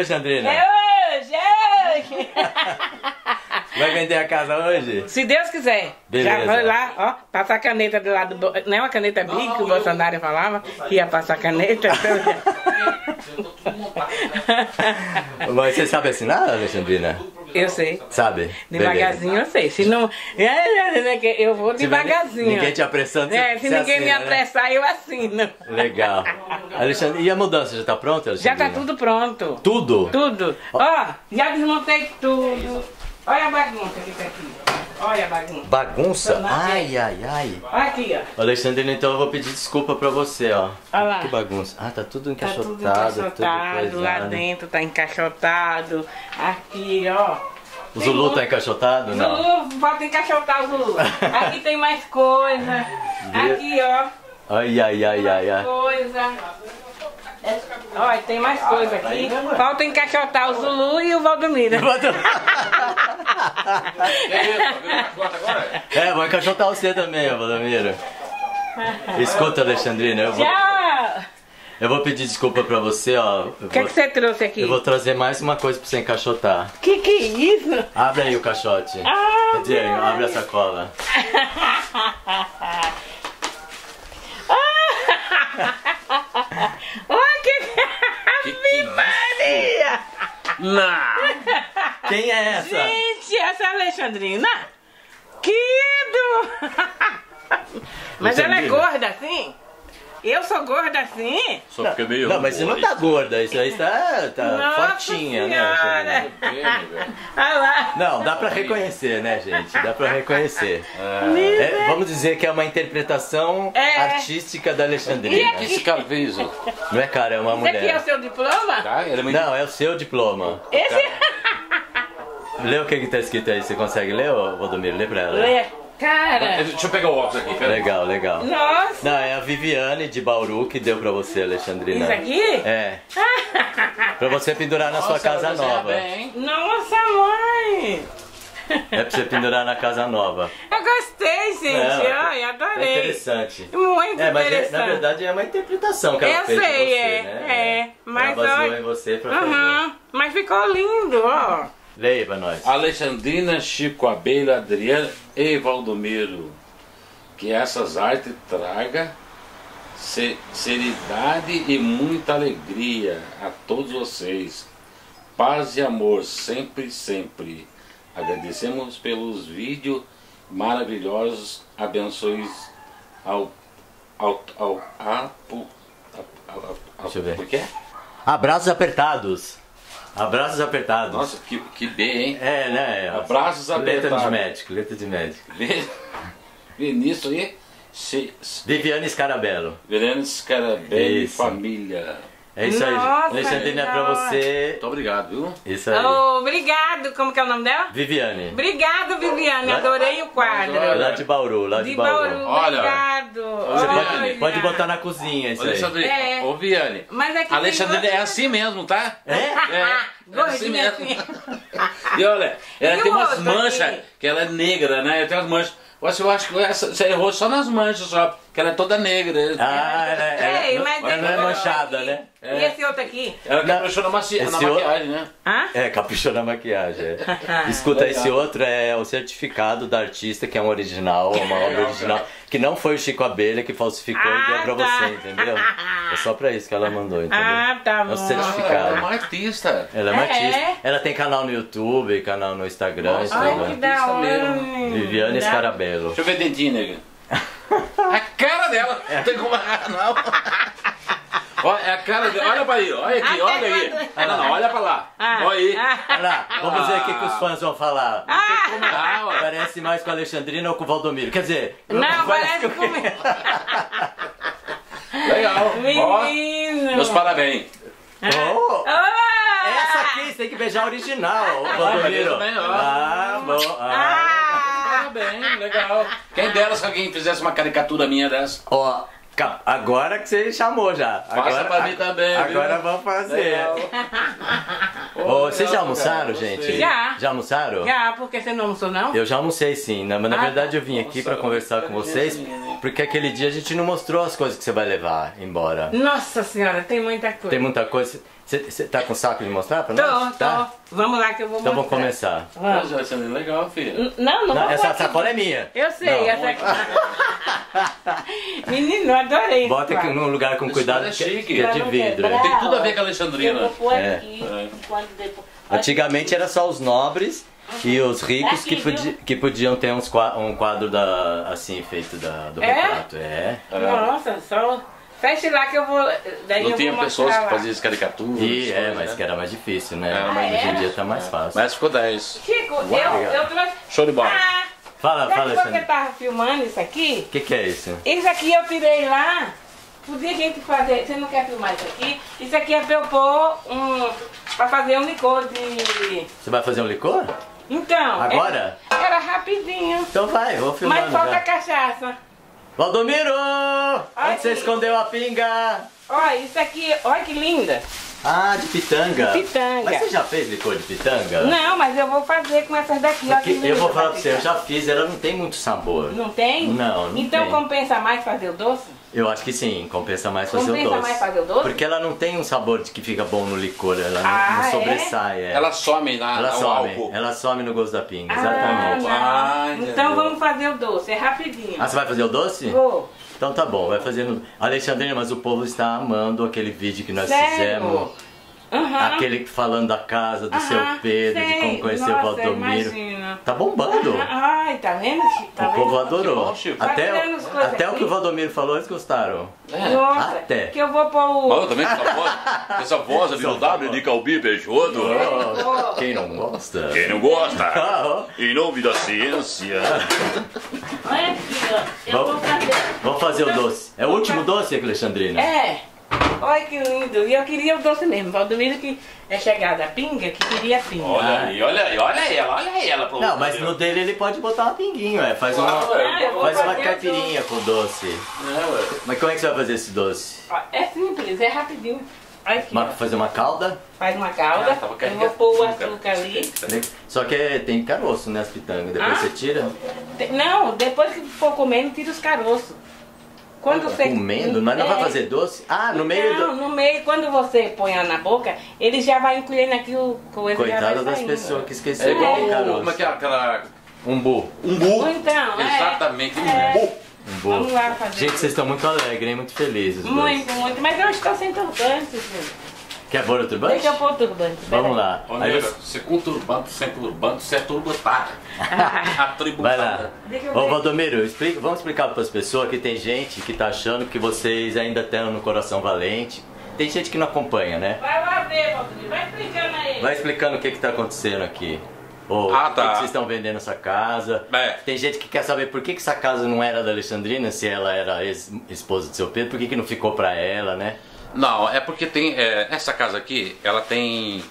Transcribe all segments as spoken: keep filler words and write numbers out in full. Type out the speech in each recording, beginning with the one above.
Alexandrina? É hoje, é hoje. Vai vender a casa hoje? Se Deus quiser. Beleza. Já vai lá, ó, passar a caneta do lado do... Não é uma caneta Big que o Bolsonaro falava, que ia passar a caneta. Mas você sabe assinar, Alexandrina? Eu sei. Sabe? Devagarzinho eu sei. Se não... Eu vou devagarzinho. Ninguém te apressando, É, se você ninguém assina, me apressar, né? Eu assino. Legal. Alexandre, e a mudança já tá pronta, Alexandrina? Já tá tudo pronto. Tudo? Tudo. Ó, já desmontei tudo. Olha a bagunça que tá aqui. Olha a bagunça. Bagunça? Ai, ai, ai. Olha aqui, ó. Alexandrina, então eu vou pedir desculpa pra você, ó. Olha lá. Que bagunça. Ah, tá tudo Tá encaixotado. tudo encaixotado, tudo coisado. lá dentro tá encaixotado. Aqui, ó. O Tem Zulu muito- tá encaixotado? Não. Zulu, pode encaixotar o Zulu. Aqui tem mais coisa. Aqui, ó. Ai, ai, ai, ai, ai. Coisa. Olha, tem mais coisa aqui. Falta encaixotar o Zulu e o Valdomiro. É, vou encaixotar você também, ó, Valdomiro. Escuta, Alexandrina, eu vou, Tchau! eu vou pedir desculpa pra você, ó. Eu O que, é vou, que você trouxe aqui? eu vou trazer mais uma coisa pra você encaixotar. Que que é isso? Abre aí o caixote. Ah, Quer dizer, meu abre a Deus. sacola. Olha que... Ave Maria! Não! Quem é essa? Gente, essa é a Alexandrina? Quido! Mas ela é Alexandrina. gorda assim? Eu sou gorda assim? Só porque é meio. Não, mas você não tá gorda, isso aí tá, tá Nossa fortinha, né? Senhora. Alexandrina? Olha lá. Não, dá pra reconhecer, né, gente? Dá pra reconhecer. Meu É, vamos dizer que é uma interpretação É. artística da E Alexandrina. O que esse cara fez? ó? Não é, cara, é uma Esse aqui é o mulher. seu diploma? Tá? Ele é muito... Não, é o seu diploma. Esse... Lê o que que tá escrito aí, você consegue ler, ô, Valdomiro? Lê pra ela. Lê. Cara. Deixa eu pegar o óculos aqui, pera. Legal, legal. Nossa. Não, é a Viviane de Bauru que deu pra você, Alexandrina. Isso aqui? É. Pra você pendurar na sua Nossa, casa ela desenha nova. bem, hein? Nossa, mãe. É pra você pendurar na casa nova. Eu gostei, gente. Não, Ai, É adorei. interessante. Muito É, mas é- interessante. na verdade é uma interpretação que ela Eu fez de sei, você, é, né? é, mas ela baseou olha- em você pra fazer. Uhum. Mas ficou lindo, ó. Leia pra nós. Alexandrina, Chico Abelha, Adriana e Valdomiro. Que essas artes traga se- seriedade e muita alegria a todos vocês. Paz e amor sempre, sempre. Agradecemos pelos vídeos maravilhosos. Abençoe ao ao ao a, pu- a, a, a, Deixa eu ver. Por quê? Abraços apertados. Abraços apertados. Nossa, que, que B, hein? É, né? Abraços Letra de apertados. médico, letra de médico. Vê, vê nisso aí. Se, se, Viviane Scarabello. Verena Scarabelli e Isso. família. É isso aí. Nossa, Alexandrina, é que pra da hora. você. Muito obrigado, viu? Isso aí. Oh, obrigado. Como que é o nome dela? Viviane. Obrigado, Viviane. Lá- Adorei o quadro. Olha. Lá de Bauru, lá de, De Bauru. Bauru, Olha. obrigado. Você Olha. pode, pode botar na cozinha isso aí. Alexandre, É. ô Viane. Mas aqui A Alexandrina tem é assim mesmo, tá? É? É, é assim Gordinha mesmo. assim. E olha, ela E tem o umas outro manchas, aqui? que ela é negra, né? Tem umas manchas. Você, eu acho que essa, você errou só nas manchas, só, que ela é toda negra. Ah, ela, ela, Ei, ela, mas ela tem não é outro manchada, aqui. né? E esse outro aqui? Ela Não, caprichou na, maci... na esse outro- maquiagem, né? Hã? É, caprichou na maquiagem. é. Escuta, Legal. esse outro é o certificado da artista, que é um original, uma obra original, que não foi o Chico Abelha que falsificou e deu Ah, pra tá. você, entendeu? É só pra isso que ela mandou, entendeu? Ah, tá É bom. um certificado. Ela é uma artista. Ela é uma É? artista. Ela tem canal no YouTube, canal no Instagram, Nossa, e Ai, tudo. que né? da hora. mesmo. Viviane Dá- Scarabello. Deixa eu ver dentinho, nega. A cara dela! Não tem como errar, não. Olha, é a cara dela. Olha pra aí, olha aqui, Ah, olha tá aí. quando- Não, não, olha pra lá. Ah, Olha aí. ah. Olha lá, vamos ver o que, que os fãs vão falar. Não tem como errar, ó. Parece mais com a Alexandrina ou com o Valdomiro. Quer dizer, Não, parece com- comigo. Legal. Ó, Menino. meus parabéns. Oh, Ah! essa aqui, você tem que beijar a original, o mas Valdomiro. eu também, ó. Ah, bom. Ah. Ah! Parabéns, legal. Quem dera se alguém fizesse uma caricatura minha dessa. Ó, ca- agora que você chamou já. Faça Agora, pra mim também, viu? Agora vamos fazer. Legal. Ô, vocês já almoçaram, Gostei. gente? Já. Já almoçaram? Já, porque você não almoçou, não? Eu já almocei sim, né? Mas na Ah, verdade eu vim aqui pra conversar com vocês, porque aquele dia a gente não mostrou as coisas que você vai levar embora. Nossa senhora, tem muita coisa. Tem muita coisa. Você tá com saco de mostrar pra Tô, nós? tô. Tá? Vamos lá que eu vou Então vamos mostrar. começar. Vamos. Mas vai ser legal, filho. N- Não, não, Não, vou essa botar- sacola é minha. Eu sei, Não. essa aqui. Menino, eu adorei. Bota aqui num lugar com Esse cuidado, quadro é que, chique. que é Pra de não vidro. quebrar. é. Tem tudo a ver com a Eu vou Alexandrina. pôr É. aqui. É. Quando depois... Antigamente era só os nobres e os ricos Aqui, que, podi- que podiam ter uns qua- um quadro da, assim feito da, do É? retrato. É. Nossa, só... Feche lá que eu vou... Daí Não eu tinha vou pessoas mostrar que lá. faziam as caricaturas. E, é, coisas, mas né? que era mais difícil, né? Era mais Hoje em difícil. dia tá mais fácil. Mas ficou dez. Chico, eu, obrigado. eu trouxe... Show de bola. Ah, Fala, já fala, que você Alexandre. tava filmando isso aqui, O que, que é isso? isso aqui eu tirei lá. Podia a gente fazer... Você não quer filmar isso aqui? Isso aqui é pra eu pôr um... Pra fazer um licor de... Você vai fazer um licor? Então... Agora? Era, era rapidinho. Então vai, vou filmando Mas falta já. cachaça. Valdomiro! Aqui. Onde você escondeu a pinga? Olha, isso aqui, olha que linda. Ah, de pitanga. De pitanga. Mas você já fez licor de pitanga? Não, mas eu vou fazer com essas daqui. Olha que Porque linda. eu vou falar pra vai você, eu ficar. já fiz, ela não tem muito sabor. Não tem? Não, não Então tem. compensa mais fazer o doce? Eu acho que sim, compensa mais fazer Compensa o doce. mais fazer o doce? Porque ela não tem um sabor de que fica bom no licor, ela não, Ah, não é? sobressai. É. Ela some na, ela no some, álcool. ela some no gosto da pinga, Ah, exatamente. não. Ah, Então entendeu. vamos fazer o doce, é rapidinho. Ah, você vai fazer o doce? Vou. Então tá bom, vai fazendo. Alexandrina, mas o povo está amando aquele vídeo que nós Sério? fizemos. Aham. Aquele falando da casa do Aham, seu Pedro, de sei. como conhecer Nossa, o Valdomiro. imagina. Tá bombando. Aham. Ai, tá vendo, Chico? Tá O vendo? povo adorou. Que bom, Chico. Até, Vai fazendo as coisas até o aqui. que o Valdomiro falou, eles gostaram. É. Nossa, Até. que eu vou pôr Mas o... eu também com essa voz, com essa voz ali no W de Calbi Beijodo. Oh, quem não gosta? Quem não gosta? Ah, Em nome da ciência. Olha aqui, ó. Eu vou Vamos- fazer... Vamos fazer o doce. É o último doce, Alexandrina? É. Olha que lindo. E eu queria o doce mesmo. Valdomiro que é chegada a pinga, que queria pinga. Olha aí, olha aí, olha ela, olha ela. pro- Não, mas no dele ele pode botar uma pinguinha, ué. Faz uma, Claro, Ah, eu vou faz uma fazer o caipirinha com doce. É, ué. Mas como é que você vai fazer esse doce? Ó, é simples, é rapidinho. Olha aqui, Uma- ó. fazer uma calda? Faz uma calda. Ah, tava Eu carregando vou pôr o açúcar. açúcar ali. Só que é- tem caroço, né, as pitangas. Depois Ah? você tira. Te- Não, depois que for comendo, tira os caroços. Quando você... Comendo? Mas não vai É. fazer doce? Ah, no meio Não, do... no meio, quando você põe ela na boca, ele já vai encolhendo aqui o coisa. já Coitada vai das saindo. pessoas que É esqueceram igual que tem o, caroço. como é que é aquela... Umbu. Umbu. Então, é. Exatamente, É. umbu. Umbu. Vamos lá fazer. Gente, vocês estão muito alegres, hein? Muito felizes. os dois. Muito, muito. Mas eu estou sem turbante, gente. Quer pôr o turbante? Deixa eu pôr o turbante. Vamos lá. Ô, Aí nega, você- você com turbante, sem turbante, você é turbotada. Atributada. Vai lá. Deixa eu Ô ver. Valdomiro, explica, vamos explicar para as pessoas que tem gente que tá achando que vocês ainda estão no coração valente. Tem gente que não acompanha, né? Vai lá ver, Valdomiro. Vai explicando aí. Vai explicando o que que tá acontecendo aqui. Ou Ah, por que tá. que vocês estão vendendo essa casa. É. Tem gente que quer saber por que, que essa casa não era da Alexandrina, se ela era ex- esposa do seu Pedro, por que, que não ficou pra ela, né? Não, é porque tem. é, essa casa aqui, ela tem.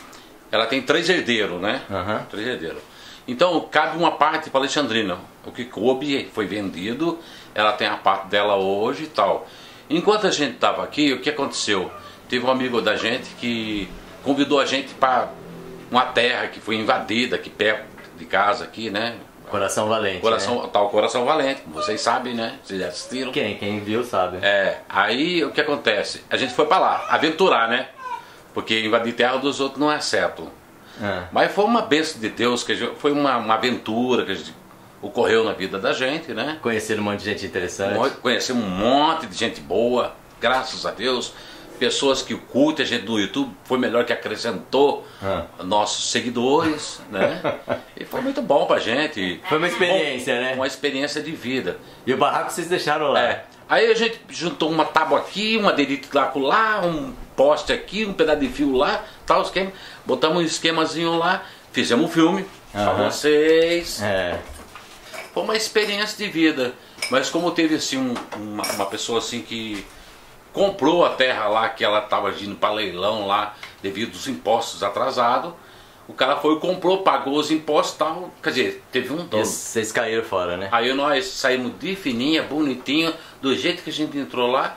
Ela tem três herdeiros, né? Aham. Três herdeiros. Então cabe uma parte para Alexandrina. O que coube foi vendido, ela tem a parte dela hoje e tal. Enquanto a gente estava aqui, o que aconteceu? Teve um amigo da gente que convidou a gente para uma terra que foi invadida aqui perto de casa aqui, né? Coração valente. Coração, né? tal Coração Valente, vocês sabem, né? Vocês já assistiram. Quem? Quem viu sabe. É, aí o que acontece? A gente foi para lá, aventurar, né? Porque invadir terra dos outros não é certo. Ah. Mas foi uma bênção de Deus, que a gente- foi uma, uma aventura que a gente, ocorreu na vida da gente, né? Conheceram um monte de gente interessante. Mo- Conhecemos um monte de gente boa, graças a Deus. Pessoas que curtem a gente no YouTube, foi melhor que acrescentou Ah. nossos seguidores, né? E foi muito bom pra gente. Foi uma experiência, Bom, né? Uma experiência de vida. E o barraco vocês deixaram lá. É. Aí a gente juntou uma tábua aqui, uma derite lá, lá, um poste aqui, um pedaço de fio lá, tal esquema. Botamos um esquemazinho lá, fizemos um filme pra Aham. vocês. É. Foi uma experiência de vida. Mas como teve assim um- uma, uma pessoa assim que comprou a terra lá, que ela estava indo para leilão lá, devido aos impostos atrasados, o cara foi e comprou, pagou os impostos e tal. Quer dizer, teve um E dono. vocês caíram fora, né? Aí nós saímos de fininha, bonitinho, do jeito que a gente entrou lá.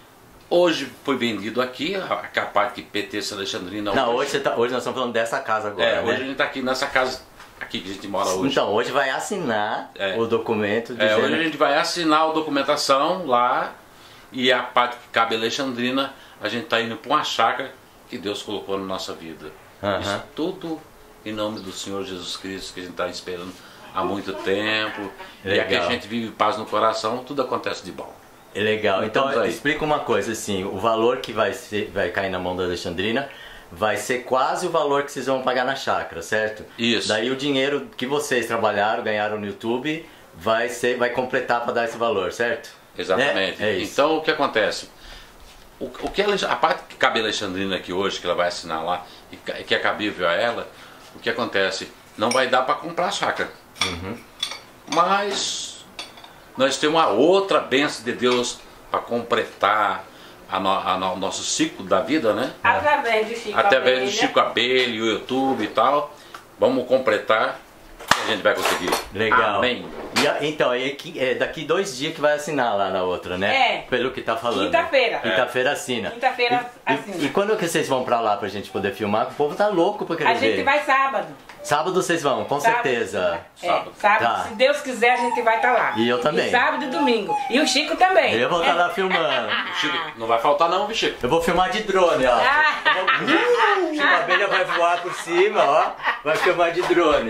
Hoje foi vendido aqui, a a parte que pertence a Alexandrina. Não, hoje, você tá, hoje nós estamos falando dessa casa agora, É, né? hoje a gente está aqui nessa casa aqui que a gente mora hoje. Então, hoje vai assinar É. o documento É, dizendo... hoje a gente vai assinar a documentação lá e a parte que cabe a Alexandrina, a gente está indo para uma chácara que Deus colocou na nossa vida. Uhum. Isso tudo em nome do Senhor Jesus Cristo, que a gente está esperando há muito tempo. Legal. E aqui a gente vive paz no coração, tudo acontece de bom. É legal. Então, Então, aí. explica uma coisa assim, o valor que vai, ser, vai cair na mão da Alexandrina vai ser quase o valor que vocês vão pagar na chácara, certo? Isso. Daí o dinheiro que vocês trabalharam, ganharam no YouTube, vai, ser, vai completar para dar esse valor, certo? Exatamente. É, é isso. Então o que acontece? O, o que ela, a parte que cabe a Alexandrina aqui hoje, que ela vai assinar lá, e que é cabível a ela, o que acontece? Não vai dar para comprar a chácara. Uhum. Mas nós temos uma outra bênção de Deus para completar a no, a no, o nosso ciclo da vida, né? Através de Chico Através Abelha. do Chico Abelha, o YouTube e tal. Vamos completar e a gente vai conseguir. Legal. Amém. E a- então, é, que- é daqui dois dias que vai assinar lá na outra, né? É. Pelo que tá falando. Quinta-feira. Quinta-feira assina. Quinta-feira E- e- assina. E, quando que vocês vão pra lá pra gente poder filmar? O povo tá louco pra querer A gente ver. vai sábado. Sábado vocês vão, com Sábado. certeza. É, Sábado. sábado. Tá. Se Deus quiser, a gente vai estar lá. E eu também. E sábado e domingo. E o Chico também. Eu vou estar lá filmando. Chico, não vai faltar não, viu, Chico? Eu vou filmar de drone, ó. Ah. Uh, Chico Abelha vai voar por cima, ó. Vai filmar de drone.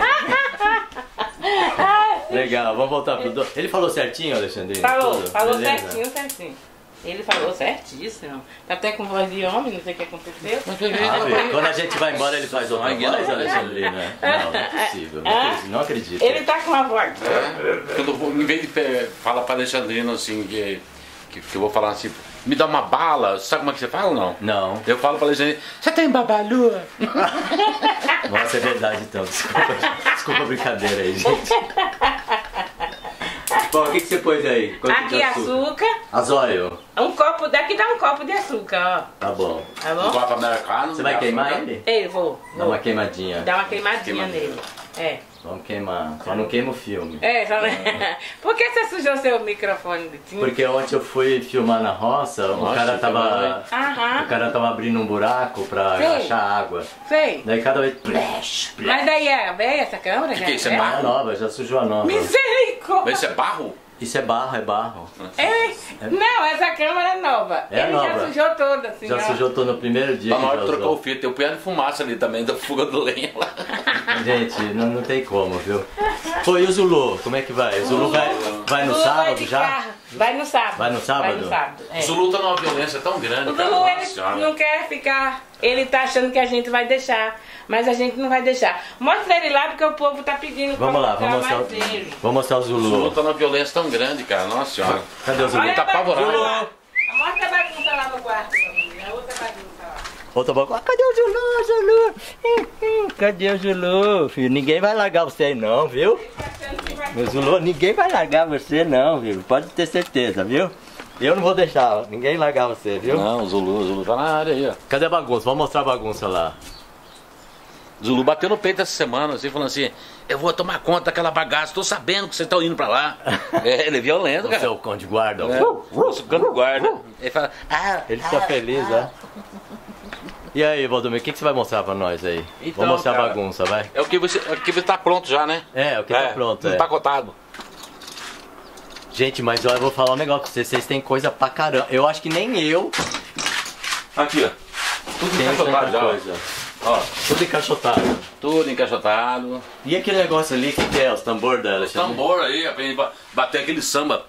Legal, vamos voltar pro drone. Ele falou certinho, Alexandrina? Falou, Tudo? falou Beleza? certinho, certinho. Ele falou certíssimo. Tá até com voz de homem, não sei o que aconteceu. Ah, filho, quando a gente vai embora, ele faz outra Ai, voz, não. Alexandrina? Não, não é possível. Não acredito. Não acredito. Ele tá com uma voz. Quando eu vou, em vez de pe- falar para Alexandrina assim, que, que, que eu vou falar assim, me dá uma bala, sabe como é que você fala ou não? Não. Eu falo para Alexandrina, você tem babalu? Nossa, é verdade então. Desculpa, desculpa a brincadeira aí, gente. Bom, o que, que você pôs aí? Quanto Aqui de açúcar. Azóio. Um copo, daqui dá um copo de açúcar, Tá bom. ó. Tá Um bom? copo americano. Você vai queimar açúcar. ele? Ei, vou. Dá vou. uma queimadinha. Dá uma queimadinha Queimadinha. nele. É. Vamos queimar. Só não queima o filme. É, só... Por que você sujou seu microfone de tinta? Porque ontem eu fui filmar na roça, o Nossa, cara que tava. maravilha. Aham. O cara tava abrindo um buraco pra Sim. achar água. Sei. Daí cada vez. Splash, splash. Mas daí é velha essa câmera? Que que é isso? já É Ah, barro? é nova, já sujou a nova. Misericórdia. Mas isso é barro? Isso é barro, é barro. É. Não, essa câmera é nova. É Ele nova. já sujou toda, assim, Já ó. sujou todo no primeiro dia. Tá que na hora já de trocar usou. o fio, tem o punhado de fumaça ali também, da fuga do lenha lá. Gente, não, não tem como, viu? Pô, e o Zulu? Como é que vai? O Zulu vai, vai no Zulu vai sábado de já? carro. Vai no sábado. Vai no sábado? Vai no sábado, é. O Zulu tá numa violência tão grande, O cara. Zulu, Nossa ele Senhora. não quer ficar. Ele tá achando que a gente vai deixar. Mas a gente não vai deixar. Mostra ele lá porque o povo tá pedindo pra Vamos lá, vamos mostrar mostrar, mais o, dele. vamos mostrar o O Zulu Zulu. tá numa violência tão grande, cara. Nossa Senhora. Cadê o Zulu? Ele tá a bagunça apavorado. lá. Mostra a bagunça lá no quarto, meu amigo. A outra bagunça lá. Outra boca. Ah, cadê o Zulu, Zulu? Hum, hum, cadê o Zulu, filho? Ninguém vai largar você aí não, viu? Tá achando que vai- Meu Zulu, ninguém vai largar você não, viu? Pode ter certeza, viu? Eu não vou deixar ninguém largar você, viu? Não, o Zulu, o Zulu tá na área aí, ó. Cadê a bagunça? Vamos mostrar a bagunça lá. O Zulu bateu no peito essa semana, assim, falando assim, eu vou tomar conta daquela bagaça, tô sabendo que vocês estão indo pra lá. É, ele é violento, Você é cara. o cão de guarda. É, o cano guarda. Ele fala, ah, Ele fica feliz, né? E aí, Valdomiro, o que, que você vai mostrar pra nós aí? Então, Vamos mostrar cara, a bagunça, vai? é o que você, é o que tá pronto já, né? É, o que tá pronto, é. Empacotado. Gente, mas olha, eu vou falar um negócio pra vocês. Vocês têm coisa pra caramba. Eu acho que nem eu Aqui, ó. Tudo tenho encaixotado tanta já, ó. coisa. Ó. Tudo encaixotado. Tudo encaixotado. E aquele negócio ali, o que, que é? Os tambor da Alexandre? Tambor aí, aprende a bater aquele samba.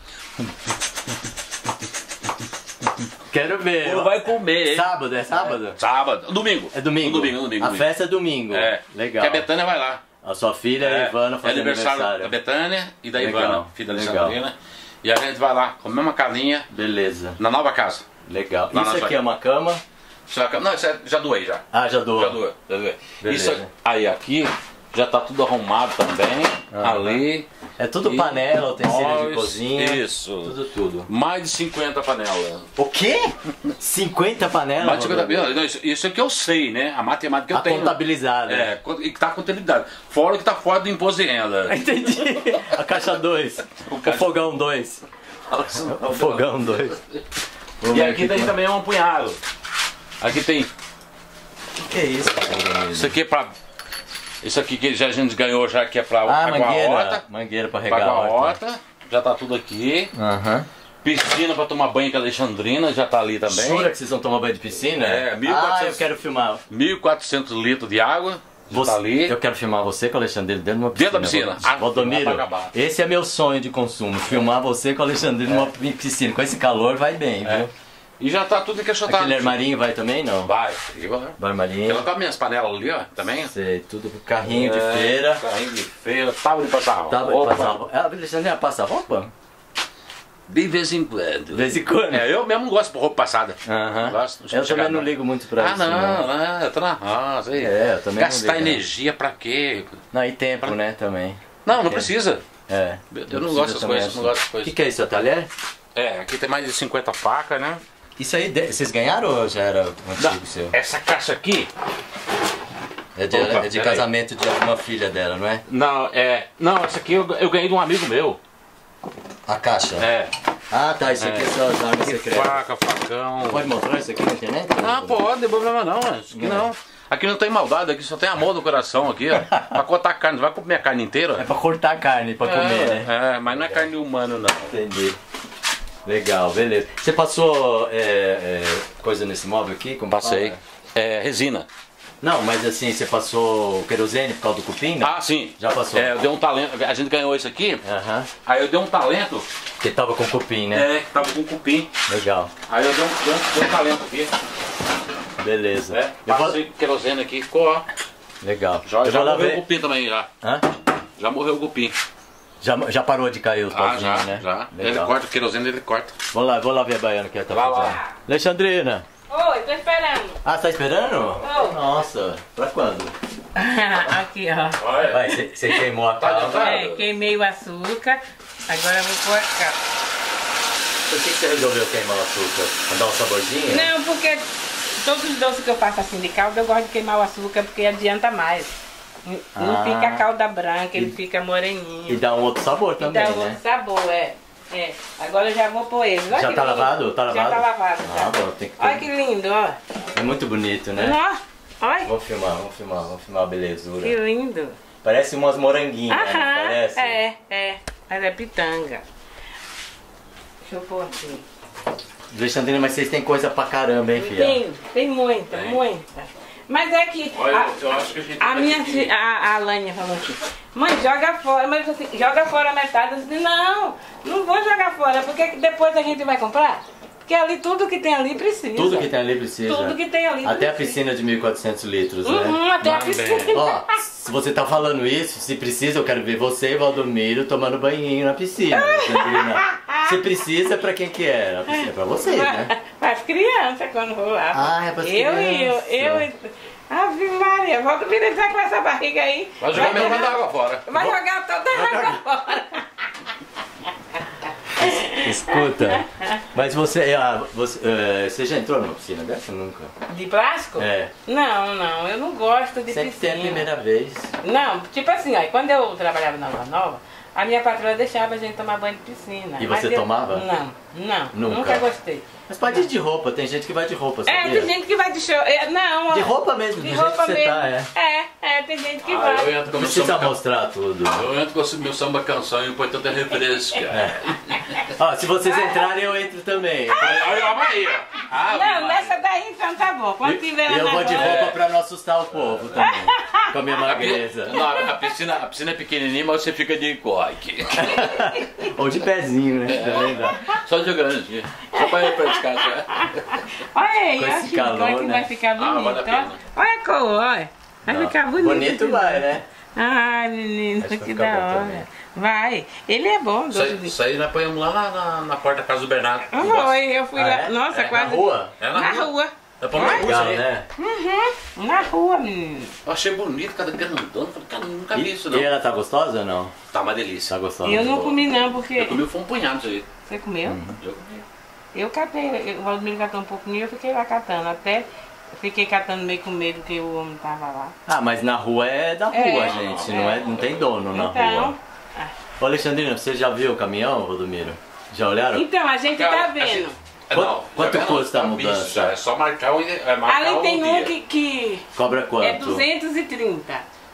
Quero ver. Não vai comer, hein? Sábado, é sábado? Sábado. Domingo. É domingo? Domingo, domingo. A domingo. festa é domingo. É. Legal. Que a Betânia vai lá. A sua filha, a Ivana, é fazendo aniversário, aniversário. da Betânia e da Legal, Ivana, filha da legal. Alexandrina. E a gente vai lá, com a mesma casinha, Beleza. na nova casa. Legal. Lá na Isso sua aqui é uma cama? Só que- Não, isso é, já doei já. Ah, já doou. Já doei, já doei. Beleza. Isso aí aqui já tá tudo arrumado também. Aham. Ali. É tudo E panela, utensílio de nós- cozinha. Isso. Tudo, tudo. Mais de cinquenta panelas. O quê? cinquenta panelas? Mais de cinquenta Valdomiro? panelas. Não, Isso, isso é que eu sei, né? A matemática que eu A tenho. contabilizada. É, e que tá com contabilidade. Fora o que tá fora do imposto de renda. Entendi. A caixa dois. O, caixa- fogão dois. O fogão dois. E aqui tem também um punhado. Aqui tem. O que é isso? Isso aqui é pra. Isso aqui que já a gente ganhou já que é pra Ah, água mangueira. horta. Mangueira pra Pra regar água a horta. horta. Já tá tudo aqui. Aham. Piscina pra tomar banho com a Alexandrina, já tá ali também. Jura que vocês vão tomar banho de piscina? É, mil e quatrocentos. Ah, eu quero filmar. mil e quatrocentos litros de água, já Você, tá ali. Eu quero filmar você com o Alexandrino dentro de uma piscina. Dentro da piscina? Ah, Valdomiro, vai pra acabar. esse é meu sonho de consumo. Filmar você com o Alexandrino numa piscina. Com esse calor vai bem, É. viu? E já tá tudo encaixotado. Aquele armarinho vai também, não? Vai, vai. Vai armarinho. Ela tá minhas panelas ali, ó, também. Sei, tudo com carrinho de É, feira. Carrinho de feira, tábua de passar roupa. Tá, vai passar roupa. Ah, a Alexandrina passa roupa? De vez em quando. De vez em quando. É, eu mesmo gosto de roupa passada. Aham. Gosto, Eu chega, também não ligo muito pra Ah, isso. não, não, eu tô na roça. aí. É, eu também não Gastar ligo, não. energia pra quê? Não, e tempo, né, também. Não, não Porque- precisa. É. Eu não gosto dessas coisas, não gosto dessas O coisas. que, que é isso, talher? É, aqui tem mais de cinquenta facas, né? Isso aí, de- vocês ganharam ou já era um antigo seu? Essa caixa aqui. É de, Opa, é de peraí. casamento de alguma filha dela, não é? Não, é. Não, essa aqui eu, eu ganhei de um amigo meu. A caixa? É. Ah, tá, isso aqui é só as armas secretas. Faca, facão. Pode mostrar isso aqui na internet? Ah, pode, não tem problema não, mas isso aqui não. Aqui não tem maldade, aqui só tem amor no coração aqui, ó. Pra cortar carne, você vai comer a carne inteira? É pra cortar carne, pra comer, né? É, mas não é carne humana não. Entendi. Legal, beleza. Você passou é, é, coisa nesse móvel aqui? Como Passei. fala? É, resina. Não, mas assim, você passou querosene por causa do cupim? Não? Ah, sim. Já passou? É, eu dei um talento, a gente ganhou isso aqui, Aham. aí eu dei um talento, Porque tava com cupim, né? é, que tava com cupim. Legal. Aí eu dei um, dei um, dei um talento aqui, Beleza. né? Eu vou... Passei querosene aqui, ficou, ó. Legal. Já, eu já vou lá morreu o ver. cupim também, já. Hã? Já morreu o cupim. Já, já parou de cair os Ah, pauzinhos, já, né? já. Ele Legal. corta o querosene, ele corta. Vou lá, vou lá ver a baiana que ela tá Vai lá. fazendo. Alexandrina. Oi, tô esperando. Ah, você tá esperando? Tô. Nossa, pra quando? Aqui, ó. Olha. Vai, você você queimou a Tá calda. adiantado? É, queimei o açúcar. Agora eu vou pôr a calda. Por que que você resolveu queimar o açúcar? Pra dar um saborzinho? Não, porque todos os doces que eu faço assim de calda, eu gosto de queimar o açúcar porque adianta mais. Não Ah. fica a calda branca, ele fica E moreninho. dá um outro sabor E também, dá né? outro sabor, é. É. Agora eu já vou pôr ele. Olha Já que tá lindo. lavado? Tá Já lavado? tá lavado. Ah, já. bom, tem que ter- Olha que lindo, ó. É muito bonito, né? Ó, olha Vamos filmar, vamos filmar, vamos filmar a belezura. que lindo. Parece umas moranguinhas, né? Não Aham, parece? é, é. Mas é pitanga. Deixa eu pôr aqui. Alexandrina, mas vocês têm coisa pra caramba, hein, filha? Tem, tem muita, Tem. muita. Mas é que Olha, a, eu acho que a gente a vai minha ter que- fi- a, a Lânia falou aqui, mãe, joga fora, mas assim, joga fora a metade. Eu disse, não, não vou jogar fora, porque depois a gente vai comprar. Porque ali tudo que tem ali precisa. Tudo que tem ali precisa. Tudo que tem ali Até a precisa. piscina de mil e quatrocentos litros, né? Uhum, até a Também. piscina. Ó, se você tá falando isso, se precisa, eu quero ver você e Valdomiro tomando banhinho na piscina. Alexandrina. Se precisa, pra quem que é? A piscina é pra vocês, né? Para as crianças quando vou lá. Ah, é pras eu e eu, crianças. eu e. Ave Maria, volta vir entrar com essa barriga aí. Vai jogar mesmo jogar- água fora. Vai jogar toda a água fora. Escuta, mas você, ah, você, eh, você já entrou numa piscina dessa? Nunca. De plástico? É. Não, não, eu não gosto de Sempre tem piscina. a primeira vez. Não, tipo assim, ó, quando eu trabalhava na Lua Nova, a minha patroa deixava a gente tomar banho de piscina. E mas você eu- tomava? Não, não, Nunca? nunca gostei. Mas pode ir de roupa, tem gente que vai de roupa, É, sabia? tem gente que vai de show. é, Não, ó, De roupa mesmo, de do roupa jeito que você mesmo. tá, é. É, é, tem gente que Ah, vai. eu entro Não com meu precisa samba, mostrar tudo. eu entro com o meu samba canção e o importante é refresca. Ó, se vocês entrarem, eu entro também. Olha, olha a Maria. Ah, Não, nessa daí então tá bom. Quando tiver lá E eu na vou de rua- roupa pra não assustar o povo também. Com a minha magreza. Não, a piscina, a piscina é pequenininha, mas você fica de coque. Ou de pezinho, né? Também dá. Só jogando aqui. Só pra refrescar. Tá? Olha aí, Com olha esse que calor, cor que né? vai ficar bonito. Ah, vale a pena. ó. Olha a cor, olha. Vai Não. ficar bonito. Bonito vai, né? Ai, menino, Acho que que vai da ficar bom hora. também. Vai. Ele é bom, Isso doce aí, de... isso aí nós põemos lá na, na, na porta da casa do Bernardo. Ah, foi, eu fui Ah, lá. é? Nossa, É, quase. na rua? É na Na rua. rua. Nós pomos na rua, Legal, isso aí. né? Uhum. Na rua, menino. Eu achei bonito, cada grandão. Falei, cara, nunca vi isso não. E ela tá gostosa ou não? Tá uma delícia. Tá gostosa? Eu não Boa. comi não, porque... Eu comi foi um punhado isso aí. Você comeu? Eu comi. Eu catei, eu- o Valdemiro catou um pouquinho e eu fiquei lá catando. Até fiquei catando meio com medo que o homem tava lá. Ah, mas na rua é da rua, É. gente. Não, é, não tem dono na Então, rua. Ô, Alexandrina, você já viu o caminhão, Valdomiro? Já olharam? então a gente Cara, tá a vendo. gente- É, Quanto- não, quanto tá vendo? custa a Tá mudança? bicho, É só marcar o, é marcar Ali o tem dia. um que, que Cobra quanto? é duzentos e trinta.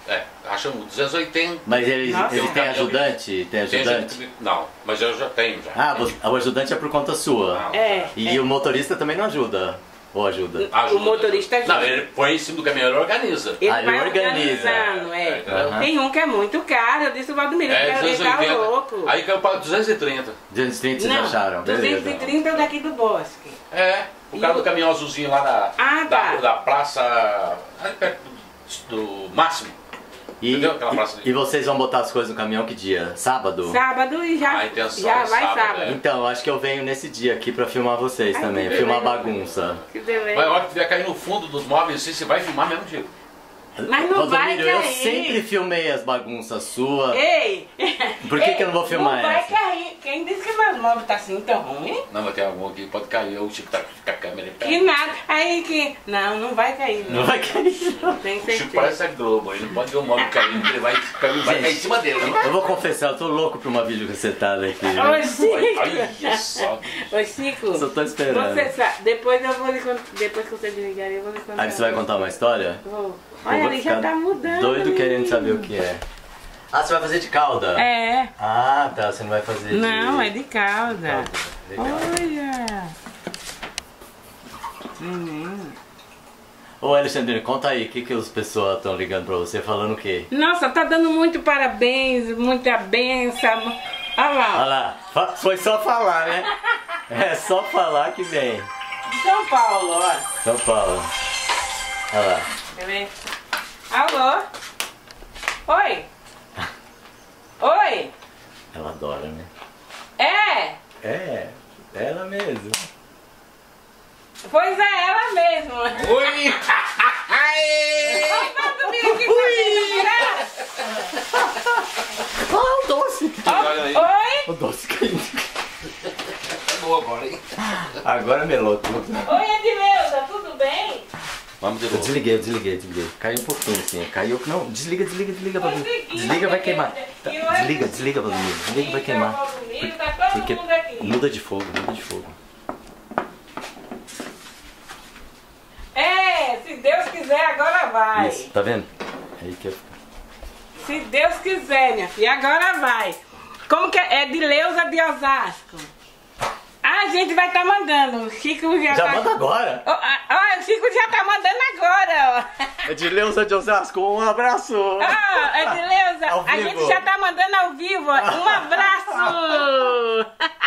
É, achamos duzentos e oitenta. Mas eles, Nossa. eles têm ajudante? Tem Tem ajudante? gente- Não, mas eu já tenho já. Ah, você- o ajudante é por conta sua. Não. É. E é. o motorista também não ajuda? Ou ajuda? Ajuda. O motorista ajuda. Não, ele põe em cima do caminhão, ele organiza. Ele Ah, ele vai organiza. organizando, é. É, Aham. Tem um que é muito caro, eu disse o Valdomiro, É, ele tá duzentos e oitenta. louco. Aí caiu para duzentos e trinta. duzentos e trinta vocês Não, acharam? duzentos e Beleza. trinta é o daqui do bosque. É, o cara do caminhão azulzinho lá da, Ah, da, tá. da praça. Ali perto do, do Máximo. E, Entendeu? Aquela praça e, ali. e vocês vão botar as coisas no caminhão que dia? Sábado? Sábado e já, A intenção já é vai sábado, sábado. é. Então, acho que eu venho nesse dia aqui pra filmar vocês Ai, também. que Filmar beleza. bagunça. Que beleza. Mas a hora que tiver cair no fundo dos móveis, assim, você vai filmar mesmo, Diego. Mas não vai Valdomiro, eu cair. sempre filmei as bagunças suas. Ei! Por que Ei, que eu não vou filmar Não vai essa? cair. Quem disse que meus móveis tá assim tão ruim? Não, mas tem algum aqui, pode cair, o Chico tá com a câmera em pé. Que nada. Aí que... Não, não vai cair. Não vai cair, não. Tem O Chico certeza. parece a Globo, ele não pode ver o móvel caindo, porque ele vai, vai, vai cair em cima dele. Né? Eu vou confessar, eu tô louco pra uma videocacetada aqui. Ô, Né? Chico. Olha só. Ô, Chico. Só tô esperando. Você sabe, depois eu vou lhe contar. Depois que você desligar, eu vou lhe contar. Aí você vai contar uma história? Vou. Eu Olha, vou ele já ficar tá mudando. doido querendo menino. saber o que é. Ah, você vai fazer de calda? É. Ah, tá, você não vai fazer de... Não, é de calda. calda. Legal. Olha. Menino. Ô, Alexandrino, conta aí, o que, que as pessoas estão ligando pra você falando o quê? Nossa, tá dando muito parabéns, muita benção. Olha lá. Olha lá, fa- foi só falar, né? É só falar que vem. São Paulo, olha. São Paulo. Olha lá. Quer ver? Alô? Oi? Oi? Ela adora, né? É? É, ela mesmo. Pois é, ela mesma. Oi! Ah, o doce! Olha aí. Oi? O doce caindo. É boa agora, hein? Agora melou tudo. Oi, Edileuza, tudo bem? Vamos de Eu novo. desliguei, eu desliguei, desliguei. Caiu um pouquinho assim, caiu. Não, desliga, desliga, desliga, Valdomiro. Desliguei, Desliga, vai queimar. Tá, e hoje- Desliga, desliga, Valdomiro. Desliga, vai queimar. Tá todo Porque mundo aqui. muda de fogo, muda de fogo. É, se Deus quiser, agora vai. Isso, tá vendo? Aí que eu... Se Deus quiser, minha filha, agora vai. Como que é? É de Leusa de Osasco. Ah, a gente vai estar mandando. O Chico já, Já tá... manda agora! Ó, ah, ó, o Chico já tá mandando agora, ó. É de Leusa de Osasco, um abraço! Ah, é de Leusa. Ao A vivo. gente já tá mandando ao vivo. ó. Um abraço.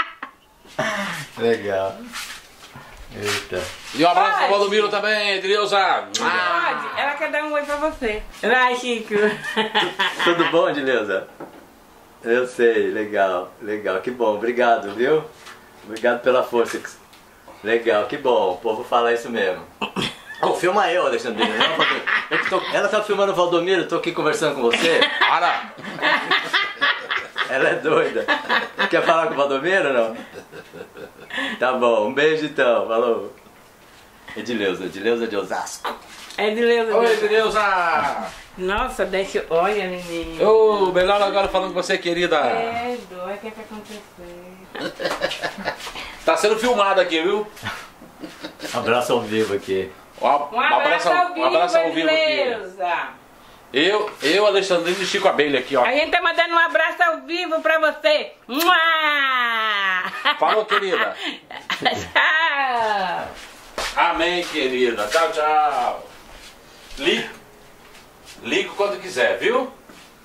Legal. Eita. E um abraço Pode. pro Valdomiro também, Edileuza. Ah, Pode. Ela quer dar um oi pra você. Vai, Chico. Tudo bom, Dileuza? Eu sei, legal, legal, que bom, obrigado, viu? Obrigado pela força. Legal, que bom, o povo fala isso mesmo. Oh, filma eu, Alexandrina. Não, Valdomiro. Eu que tô- Ela tá filmando o Valdomiro, eu tô aqui conversando com você. para! Ela é doida. Quer falar com o Valdomiro ou não? Tá bom, um beijo então, falou. Edileuza, Edileuza de Osasco. É de Leusa. Oi, Edileuza! Nossa, deixa eu... Olha, menino. Ô, melhor agora falando com você, querida. É, doido, o que é que aconteceu? Tá sendo filmado aqui, viu? Abraço ao vivo aqui. Um Um abraço ao vivo, um abraço ao vivo aqui. Edileuza. Eu, eu, Alexandrino e Chico Abelha aqui, ó. A gente tá mandando um abraço ao vivo pra você. Mua! Falou, querida. Tchau. Amém, querida. Tchau, tchau. Ligo. Ligo quando quiser, viu?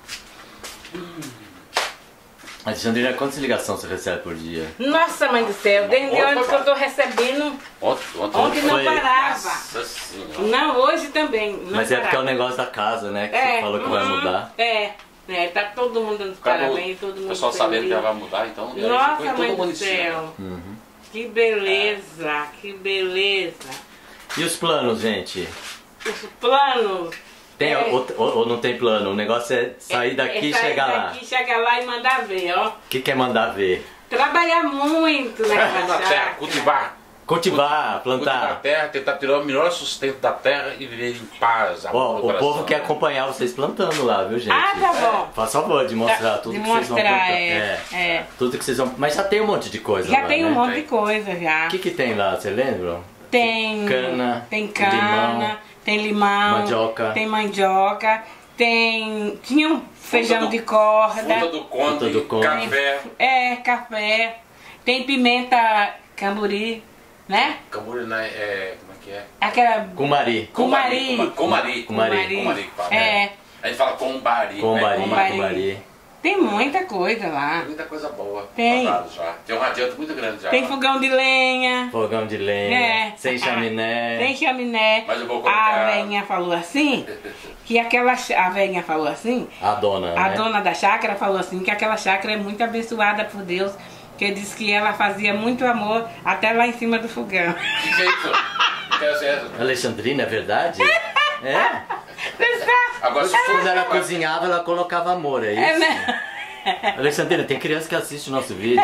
Alexandrina, quantas ligações você recebe por dia? Nossa, mãe do céu, desde Opa. onde que eu tô recebendo, Ontem, ontem, ontem não Foi. parava. Nossa senhora. Não, hoje também. Não Mas é porque é o parava. negócio da casa, né? Que você falou que vai uhum, mudar. É, é, tá todo mundo dando parabéns, todo mundo O pessoal feliz. sabendo que ela vai mudar, então. e aí Nossa, ficou em todo mãe mundo do em cima. céu. Uhum. Que beleza, que beleza. E os planos, gente? Os planos. Tem, é, ou, ou- ou não tem plano? O negócio é sair daqui é e sair chegar lá. daqui, chegar lá e mandar ver, ó. O que quer mandar ver? Trabalhar muito Na naquela terra, chácara. cultivar. Cultivar, Cultivar a plantar. terra, tentar tirar o melhor sustento da terra e viver em paz. Ó, amor no o coração. povo quer acompanhar vocês plantando lá, viu, gente? Ah, tá bom. Faz favor de mostrar Tá, tudo de que vocês vão mostrar, plantar. é, é. Tudo que vocês vão. Mas já tem um monte de coisa Já lá, tem um né? monte Tem. de coisa já. O que, que tem lá, você lembra? Tem Cana, tem cana, limão, tem limão, mandioca. tem mandioca, tem, tinha um feijão do, de corda. Fruta do conde, Fruta do conde. café. É, café. Tem pimenta camburi, né? Camburi, né? É, como é que é? Aquela... Cumari. Cumari. Comari. Cumari. Comari que fala. É. A gente fala combari. Combari, né? Combari. Cumari. Tem muita coisa lá. Tem muita coisa boa. Tem. Passado já. Tem um adianto muito grande já. Tem lá. fogão de lenha. Fogão de lenha. É. Sem chaminé. Tem chaminé. Mas eu vou A colocar- velhinha falou assim, que aquela... ch- A velhinha falou assim, A dona, a né? dona da chácara falou assim, que aquela chácara é muito abençoada por Deus, que disse que ela fazia muito amor até lá em cima do fogão. O que, que é isso? O que é isso? Alexandrina, é verdade? É? Você sabe? Agora se for. Quando ela cozinhava, ela colocava amor, é isso? É, né? Alexandrina, tem criança que assiste o nosso vídeo.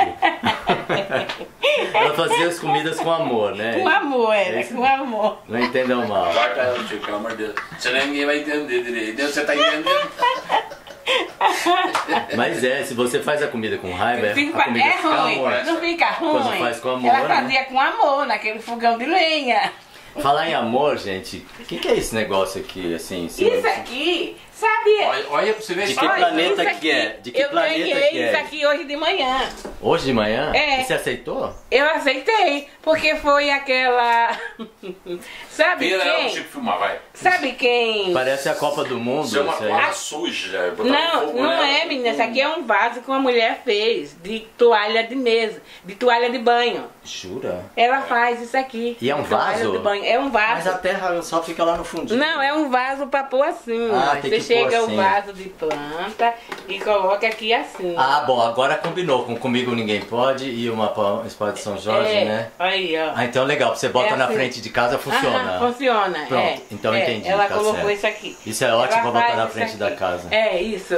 Ela fazia as comidas com amor, né? Com amor, era, Esse- com amor. Não entendam mal. Corta ela, tio, pelo amor de Deus. Senão ninguém vai entender direito. Você tá entendendo? Mas é, se você faz a comida com raiva, a Fica- comida é fica ruim, ruim. não fica ruim. Quando faz com amor, Ela né? fazia com amor naquele fogão de lenha. Falar em amor, gente, o que, que é esse negócio aqui, assim? em cima? Isso aqui, sabe? Olha, olha pra você ver. De que Olha, planeta isso que é? De que eu planeta ganhei que é? isso aqui hoje de manhã. Hoje de manhã? É. E você aceitou? Eu aceitei, porque foi aquela... Sabe Vira ela pro quem? Chico filmar, vai. Sabe quem? Parece a Copa do Mundo, Isso é uma isso aí. coisa suja. botar Não, fogo não nela. é, menina. Isso aqui é um vaso que uma mulher fez de toalha de mesa, de toalha de banho. Jura? Ela faz isso aqui. E é um toalha vaso? de banho. É um Mas vaso. a terra só fica lá no fundinho. Não, é um vaso pra pôr assim. Ah, ó. tem Você que pôr chega assim. o vaso de planta e coloca aqui assim. Ah, bom, agora combinou com Comigo Ninguém Pode e uma pa- espada de São Jorge, é, né? Aí, ó. Ah, então legal, você bota É na assim. frente de casa, funciona. Aham, funciona. Pronto, é, então é. entendi, Ela tá colocou certo. isso aqui. Isso é ótimo Ela pra botar faz na isso frente da aqui. casa. É, isso.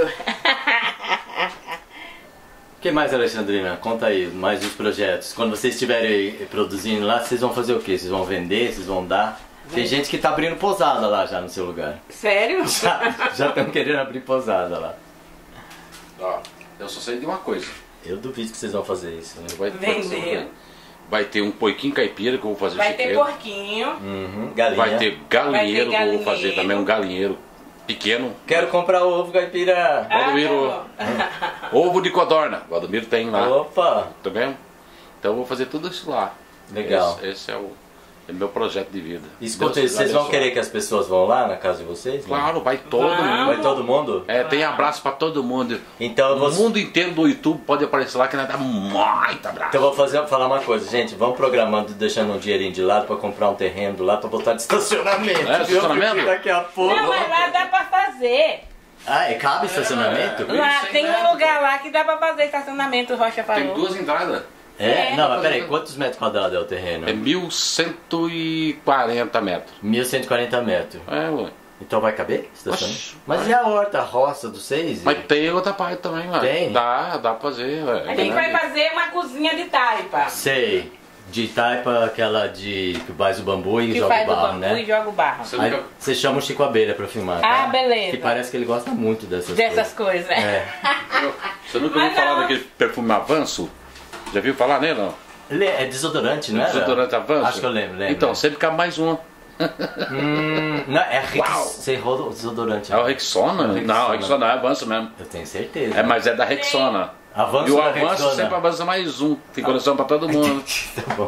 O que mais, Alexandrina? Conta aí, mais os projetos. Quando vocês estiverem produzindo lá, vocês vão fazer o quê? Vocês vão vender? Vocês vão dar? Tem gente que tá abrindo posada lá já no seu lugar. Sério? Já estão querendo abrir posada lá. Ó, eu só sei de uma coisa. Eu duvido que vocês vão fazer isso, né? Vai, Vender. vai ter um poiquinho caipira que eu vou fazer Vai ter chiqueiro. porquinho. Uhum, galinha. Vai ter galinheiro que eu vou fazer galinheiro. também, um galinheiro pequeno. Quero comprar ovo, caipira. Valdomiro. Ah, Ovo de codorna. Valdomiro tem lá. Opa, Tá vendo? Então eu vou fazer tudo isso lá. legal. Esse, esse é o é meu projeto de vida. Escuta, Deus vocês vão abençoe. querer que as pessoas vão lá na casa de vocês? Não? Claro, vai todo Vamos. mundo. Vai todo mundo? É, tem abraço pra todo mundo. Então eu O vou, mundo inteiro do YouTube pode aparecer lá que nós dá muito abraço. então eu vou fazer, falar uma coisa, gente. Vamos programando, deixando um dinheirinho de lado pra comprar um terreno lá pra botar de estacionamento. É, viu? estacionamento? Porque daqui a pouco. Não, mas lá dá pra fazer. Ah, é, cabe estacionamento? É. Lá Sem tem um metro. lugar lá que dá pra fazer estacionamento, o Rocha Tem falou. duas entradas. É? É. Não, mas peraí, quantos metros quadrados é o terreno? É mil cento e quarenta metros. mil cento e quarenta metros. É, ué. Então vai caber estacionamento? Oxe, Mas e a horta, a roça dos seis? Mas tem outra parte também, ué. Tem? Dá, dá pra fazer, ué. A gente vai fazer uma cozinha de taipa. Sei. De taipa, aquela de que faz o bambu e Que joga faz o o barro, bambu né? e joga o barro. Você Aí nunca... você chama o Chico Abelha pra filmar, tá? Ah, beleza. Que parece que ele gosta muito dessas, Dessas coisas. coisas. É. Você nunca Mas ouviu falar não. daquele perfume Avanço? Já viu falar nele, não? Ele é desodorante, não é? Desodorante Avanço? Acho que eu lembro, lembro. Então, sempre cabe mais um. Hum, não, é Rex... Uau. Você roda o desodorante. É o Rexona? É o Rexona. Não, o Rexona é Avanço mesmo. Eu tenho certeza. É, mas é da Rexona. Avanço E o da Avanço Rexona. sempre avança mais um. Tem coleção pra todo mundo. Tá bom.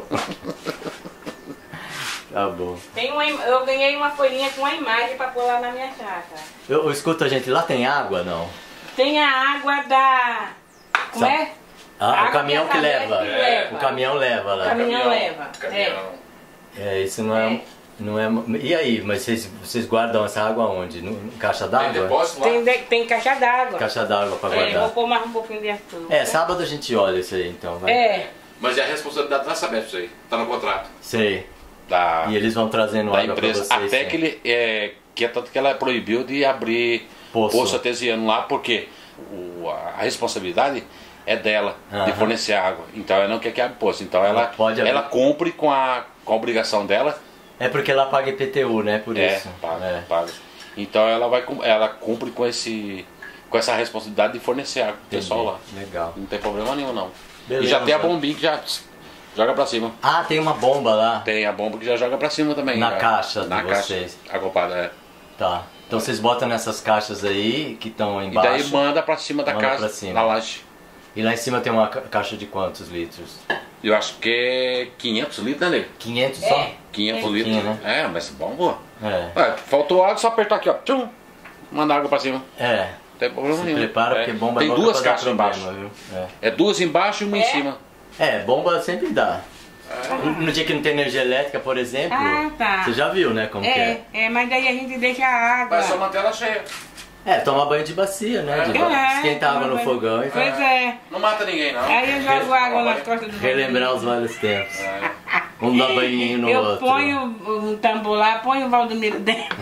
Tá bom. Tem uma, im- eu ganhei uma folhinha com uma imagem pra pôr lá na minha chácara. Eu, eu escuto, gente, lá tem água, não? Tem a água da... Como Sa- é? Ah, Água o caminhão que que a leva. Sabesp leva. O caminhão leva lá. Caminhão leva. Caminhão. É, isso não é... É. Não é... E aí, mas vocês, vocês guardam essa água onde? No, em caixa Tem d'água? depósito lá? Tem, de- tem caixa d'água. Caixa d'água pra É, vou guardar. pôr mais um pouquinho de açúcar. É, sábado a gente olha isso aí, então, vai. É. Mas é a responsabilidade da Sabesp isso aí. Tá no contrato. Sei. Da, E eles vão trazendo da água empresa. pra vocês. Até sim. que ele. É, que é tanto que ela proibiu de abrir Poço. poço artesiano lá, porque o, a, a responsabilidade é dela de Aham. fornecer água. Então ela não quer que abra poço. Então ela, Ela pode abrir. ela cumpre com a, com a obrigação dela. É porque ela paga I P T U, né? Por É, isso. paga, É. paga. Então ela vai cum- ela cumpre com esse com essa responsabilidade de fornecer água pro pessoal lá. Legal. Não tem problema nenhum não. Beleza, e já tem a mano. bombinha que já pss, joga pra cima. Ah, tem uma bomba lá. Tem a bomba que já joga pra cima também. Na já. caixa Na de caixa vocês. acoplada, é. Tá. Então vocês botam nessas caixas aí que estão E embaixo. daí manda pra cima da Manda casa, pra cima. na laje. E lá em cima tem uma ca- caixa de quantos litros? Eu acho que é quinhentos litros, né, nego? quinhentos só? É. quinhentos É. litros. Né? É, mas bom, pô. É. É, faltou água, só apertar aqui, ó. Tchum, manda água pra cima. É. Não tem problema Se nenhum. prepara É. porque bomba Tem nunca duas vai dar caixas problema, embaixo. viu? É. É duas embaixo e uma É? em cima. É, bomba sempre dá. No dia que não tem energia elétrica, por exemplo, Ah, tá. você já viu, né, como que É, é. é, mas daí a gente deixa a água. Mas só manter ela cheia. É, tomar banho de bacia, né? De É. ba- É, esquentar água no mas- fogão e Pois é. Não mata ninguém, não. Aí eu jogo água nas costas do relembrar os velhos tempos. É. Um dá banhinho no Eu outro. ponho um tambor lá, ponho o Valdomiro dentro.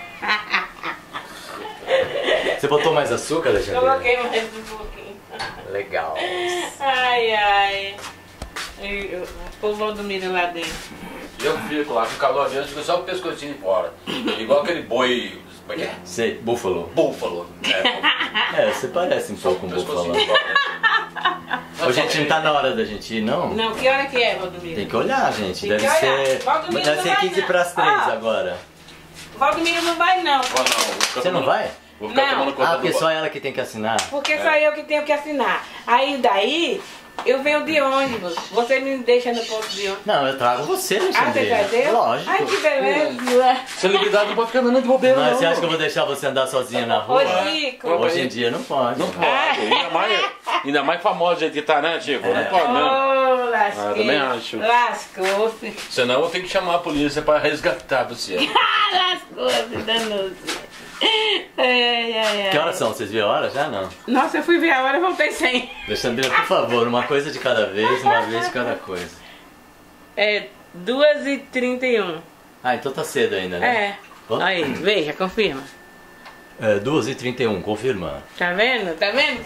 Você botou mais açúcar, Alexandre? Coloquei mais um pouquinho. Legal. Ai, ai. E eu- Pôr o Valdomiro lá dentro. Eu fico lá com calor mesmo, fico só o pescocinho fora. Igual aquele boi. Como é que é? Sei, búfalo. Búfalo. É, É, você parece um pouco um búfalo. pescocinho fora. Ô, gente, não tá na hora da gente ir, não? Não, que hora que é, Valdomiro? Tem que olhar, gente. Tem Deve que olhar. ser. Valdomiro Deve não ser vai, quinze não. para as três Ah. agora. Valdomiro não vai não. Vou não, vou ficar Você não tomando- vai? Vou ficar Não. tomando conta Ah, do porque ba- só ela que tem que assinar. Porque só eu que tenho que assinar. Aí daí, eu venho de ônibus. Você me deixa no ponto de ônibus. Não, eu trago você, Ah, você Alexandre. já deu? Lógico. Ai, que beleza. Celebridade não pode ficar andando de bobeira, Mas não. você acha que eu vou deixar você andar sozinha na Ô, rua? Chico. Hoje em dia não pode. Não pode. Ainda mais, ainda mais famoso do jeito que tá, né, Chico? Não pode, não. Ô, lasquei. Ah, também acho. Lascou-se. Senão eu vou ter que chamar a polícia pra resgatar você. Ah, lascou-se, danou-se. Ai, ai, ai. Que horas são? Vocês viram a hora já? Não. Nossa, eu fui ver a hora e voltei sem. Alexandre, por favor, uma coisa de cada vez, uma vez de cada coisa. É duas e trinta e um. Ah, então tá cedo ainda, né? É. Ó. Aí, veja, confirma. É, duas e trinta e um, confirma. Tá vendo? Tá vendo?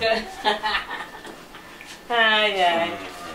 Ai, ai.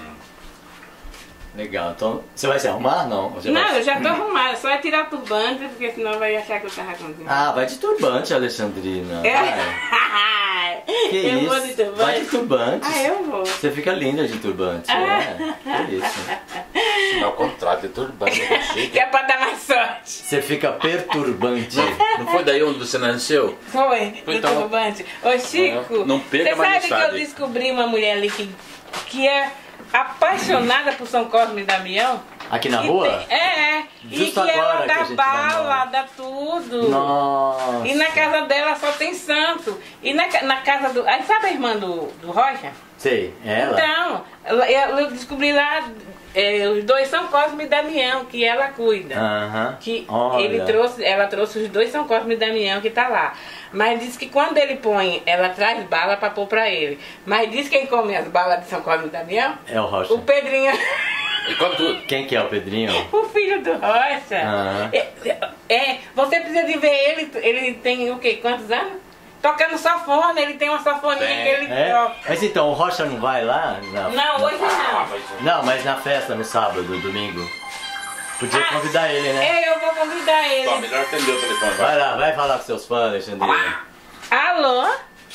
Legal, então você vai se arrumar? Não? Você Não, vai... eu já tô arrumada. Só é tirar o turbante, porque senão vai achar que eu tava com Ah, vai de turbante, Alexandrina. Vai. É. Que eu isso? vou de turbante. Vai de turbante. Ah, eu vou. Você fica linda de turbante, é. Que isso. Ao contrário, de turbante, é chique. Que é pra dar mais sorte. Você fica perturbante. Não foi daí onde você nasceu? Foi, do Então. turbante. Ô, Chico, Não perca você mais sabe que eu mensagem. descobri uma mulher ali que, que é apaixonada por São Cosme e Damião? Aqui na Que rua? tem- é, e Justo que ela agora que a dá gente vai bala, embora. dá tudo. Nossa. E na casa dela só tem santo. E na, ca- na casa do. Aí sabe a irmã do, do Rocha? Sei, é ela? Então, ela- eu descobri lá, é, os dois São Cosme e Damião, que ela cuida. Aham. Que Olha. ele trouxe, ela trouxe os dois São Cosme e Damião que tá lá. Mas diz que quando ele põe, ela traz bala pra pôr pra ele. Mas diz quem come as balas de São Cosme e Damião? É o Rocha. O Pedrinho, E come tudo. Quem que é o Pedrinho? o filho do Rocha. Ah. É, é, você precisa de ver ele, ele tem o quê? Quantos anos? Tocando sanfona, ele tem uma sanfoninha Tem. que ele É? toca. Mas então, o Rocha não vai lá? Não. Não, hoje Ah, não. Não, mas na festa, no sábado, domingo. Podia Ah, convidar ele, né? É, eu vou convidar ele. Só melhor atender o telefone, vai. Vai lá, vai falar com seus fãs, Alexandrina. Alô?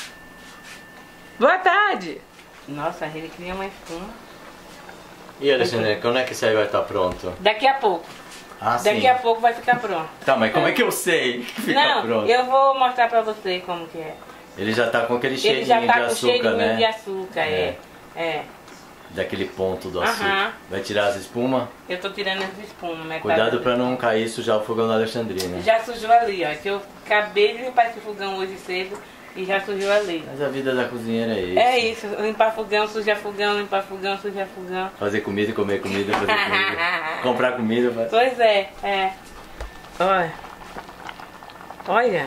Boa tarde. Nossa, ele queria uma espuma. E Alexandrina, quando é que isso aí vai estar pronto? Daqui a pouco. Ah, sim. Daqui a pouco vai ficar pronto. Tá, mas como é que eu sei que fica Não, pronto? eu vou mostrar pra você como que é. Ele já tá com aquele Ele cheirinho já tá de com açúcar, cheirinho né? de açúcar, é. é. Daquele ponto do Aham. açúcar. Vai tirar as espumas? Eu tô tirando as espumas, metade. Cuidado pra não cair sujar o fogão da Alexandrina. Já sujou ali, ó. Que eu acabei de limpar esse fogão hoje cedo e já sujou ali. Mas a vida da cozinheira é isso. É isso, limpar fogão, sujar fogão, limpar fogão, sujar fogão. Fazer comida e comer comida, fazer comida. Comprar comida. Faz... Pois é, é. Olha. Olha.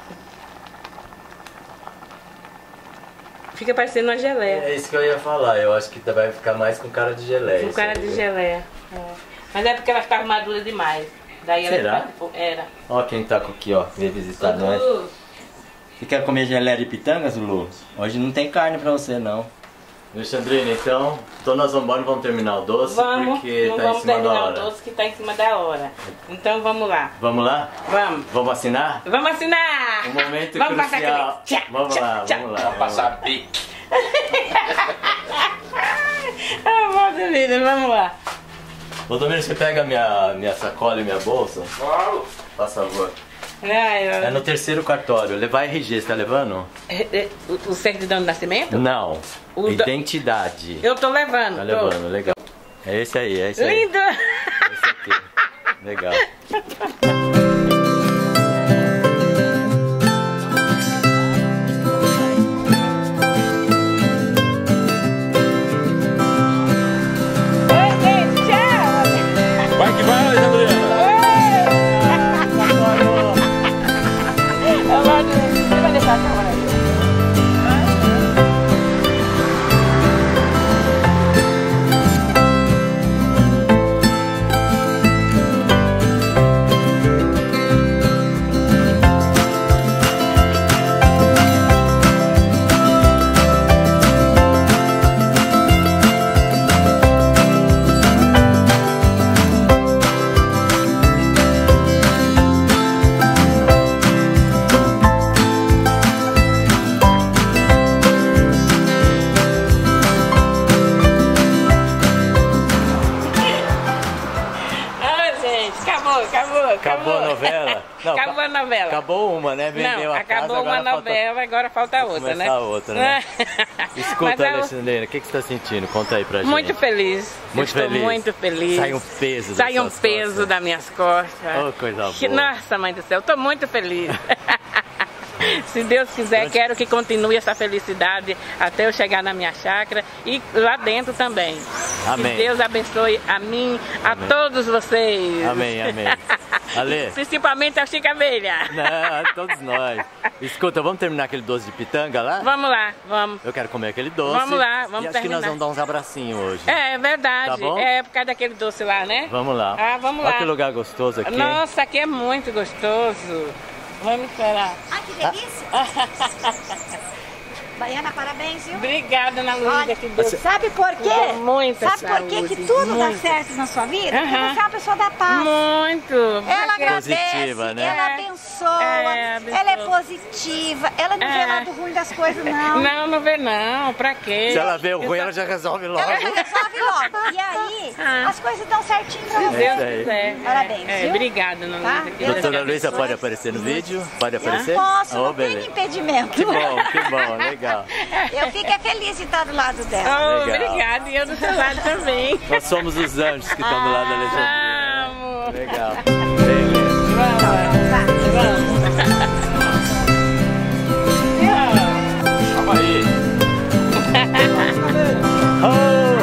Fica parecendo uma geleia. É isso que eu ia falar. Eu acho que vai ficar mais com cara de geleia. Com isso cara aí, de viu? geleia. É. Mas é porque ela ficava madura demais. Daí ela Será? ficava- Era. Ó quem tá aqui, ó. Veio visitar nós. Dudu, Você quer comer geleia de pitangas, Lulu? Hoje não tem carne pra você, não. Alexandrina, então, então nós vamos embora e vamos terminar o doce, vamos, porque não tá em vamos cima da terminar o hora. doce que tá em cima da hora. Então vamos lá. Vamos lá? Vamos. Vamos assinar? Vamos assinar! Um momento vamos passar crucial. aquele- Tchá, Vamos tchá, lá, tchá. vamos lá. Vamos vamos lá. passar bique. Ah, volta, vida, vamos lá. Ô Domingos, você pega minha, minha sacola e minha bolsa? Claro. Por favor. É, É no terceiro cartório. Levar R G, você tá levando? o, o certidão de nascimento? Não. O do- Identidade. Eu tô levando. Tá tô. levando, legal. É esse aí, é esse aí. Lindo! Esse aqui. Legal. Oi, gente, tchau! Vai que vai, Adriana! Eu gosto de- Você vai deixar a câmera aí? Ah, gente, acabou, acabou, acabou. Acabou a novela? Não, Acabou a novela. Acabou uma, né? Vendeu Não, a acabou casa, uma agora falta novela, agora falta outra, começar né? outra, né? Mas Escuta, eu- Alexandrina, o que, que você tá sentindo? Conta aí pra gente. Muito feliz. Muito Estou feliz. muito feliz. Sai um peso das Sai um suas peso costas. das minhas costas. Oh, coisa Que- boa. Nossa, mãe do céu, estou muito feliz. Se Deus quiser, quero que continue essa felicidade até eu chegar na minha chácara e lá dentro também. Amém. Que Deus abençoe a mim, a Amém. todos vocês. Amém, amém. Ale. Principalmente ao Chico Abelha. Não, todos nós. Escuta, vamos terminar aquele doce de pitanga lá? Vamos lá, vamos. Eu quero comer aquele doce. Vamos lá, vamos E acho que nós terminar. vamos dar uns abracinhos hoje. É, é verdade. Tá bom? É por causa daquele doce lá, né? Vamos lá. Ah, vamos Olha lá. que lugar gostoso aqui. Nossa, aqui é muito gostoso. Vamos esperar. Ai, que delícia! Baiana, parabéns, viu? Obrigada, Ana Luísa, Olha, que Deus. sabe por quê? dê muita Sabe por quê que saúde, tudo dá muita. certo na sua vida? Porque Aham. você é uma pessoa da paz. Muito. Ela Porque- agradece, Positiva, né? ela É. abençoa, É, abençoa. ela é positiva, ela não vê É. lado ruim das coisas, não. Não, não vê não. Pra quê? Se ela vê o ruim, ela já resolve logo. Ela já resolve logo. E aí, Ah. as coisas dão certinho pra Se você. Deus isso aí. quiser. Parabéns, É, viu? obrigada, Ana Tá? Luísa. que Deus Doutora te Luísa abençoe. pode aparecer no vídeo? Pode Eu aparecer? posso, Oh, não tem beleza. impedimento. Que bom, que bom, legal. Eu fico é feliz de estar do lado dela. Oh, Legal. obrigada. E eu do seu lado também. Nós somos os anjos que estão do lado da Alexandrina. Vamos. Legal. Beleza. Vamos. Tá. Calma aí. Oh!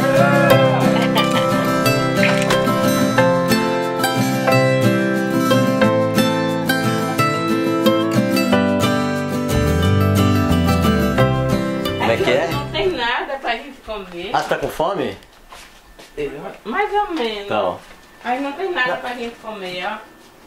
Como é que é? Não tem nada pra gente comer. Ah, você tá com fome? Mais ou menos. Então, Aí não tem nada pra gente comer, ó.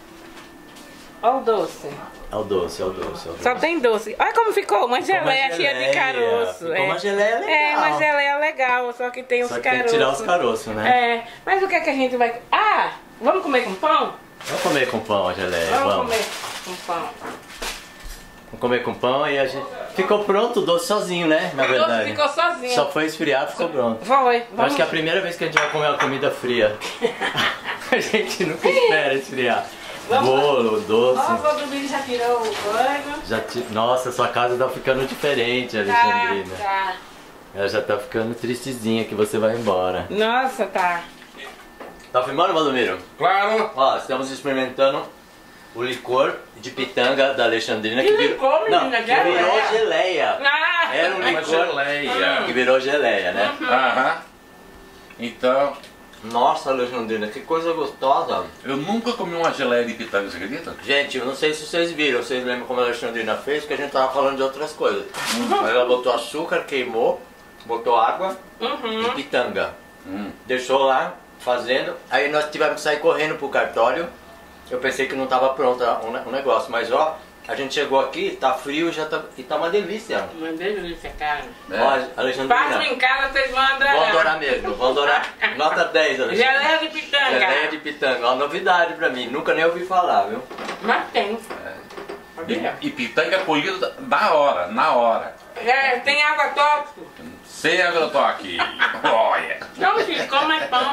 Ó o doce. é o doce, é o doce. É o doce. Só tem doce. Olha como ficou, uma Ficou uma geleia cheia de geleia. caroço. Ficou é. uma geleia legal. É, uma geleia legal, só que tem os Só que tem que caroços. tirar os caroços, né? É, mas o que é que a gente vai... Ah, vamos comer com pão? Vamos comer com pão a geleia, Vamos, vamos. comer com pão. Vamos comer com pão e a gente... Ficou pronto o doce sozinho, né? Na O doce verdade. ficou sozinho. Só foi esfriar, ficou pronto. Foi, Eu vamos. acho que é a primeira vez que a gente vai comer uma comida fria. A gente nunca espera esfriar. Vamos lá. Bolo, Ó, o doce. vô do Billy já tirou o banho. Já ti- Nossa, sua casa tá ficando diferente, Tá, Alexandrina. tá. Ela já tá ficando tristezinha que você vai embora. Nossa, tá. Tá filmando, Valdomiro? Claro. Ó, estamos experimentando o licor de pitanga da Alexandrina. Que licor, Não, menina? que virou Geleia. geleia. Ah! Era um Uma licor geleia. que virou geleia, né? Aham. Então, Nossa, Alexandrina, que coisa gostosa. eu nunca comi uma geleia de pitanga, você acredita? Gente, eu não sei se vocês viram, vocês lembram como a Alexandrina fez, que a gente tava falando de outras coisas. Mas ela botou açúcar, queimou, botou água Uhum. e pitanga. Hum. Deixou lá, fazendo. Aí nós tivemos que sair correndo pro cartório. Eu pensei que não tava pronto o ne- o negócio, mas ó, a gente chegou aqui, tá frio e já tá, e tá uma delícia. Uma delícia, cara. É. Ó, Façam Alexandrina, em casa, vocês vão adorar. vão adorar mesmo, vão adorar. Nota dez, Alexandrina. Geleia de pitanga. Geleia de pitanga, uma novidade pra mim, nunca nem ouvi falar, viu? Mas tem. Sabia? E, e pitanga colhida na hora, na hora. É, tem água tóxica. Sem agrotoque. Olha. Não, filho, come é pão.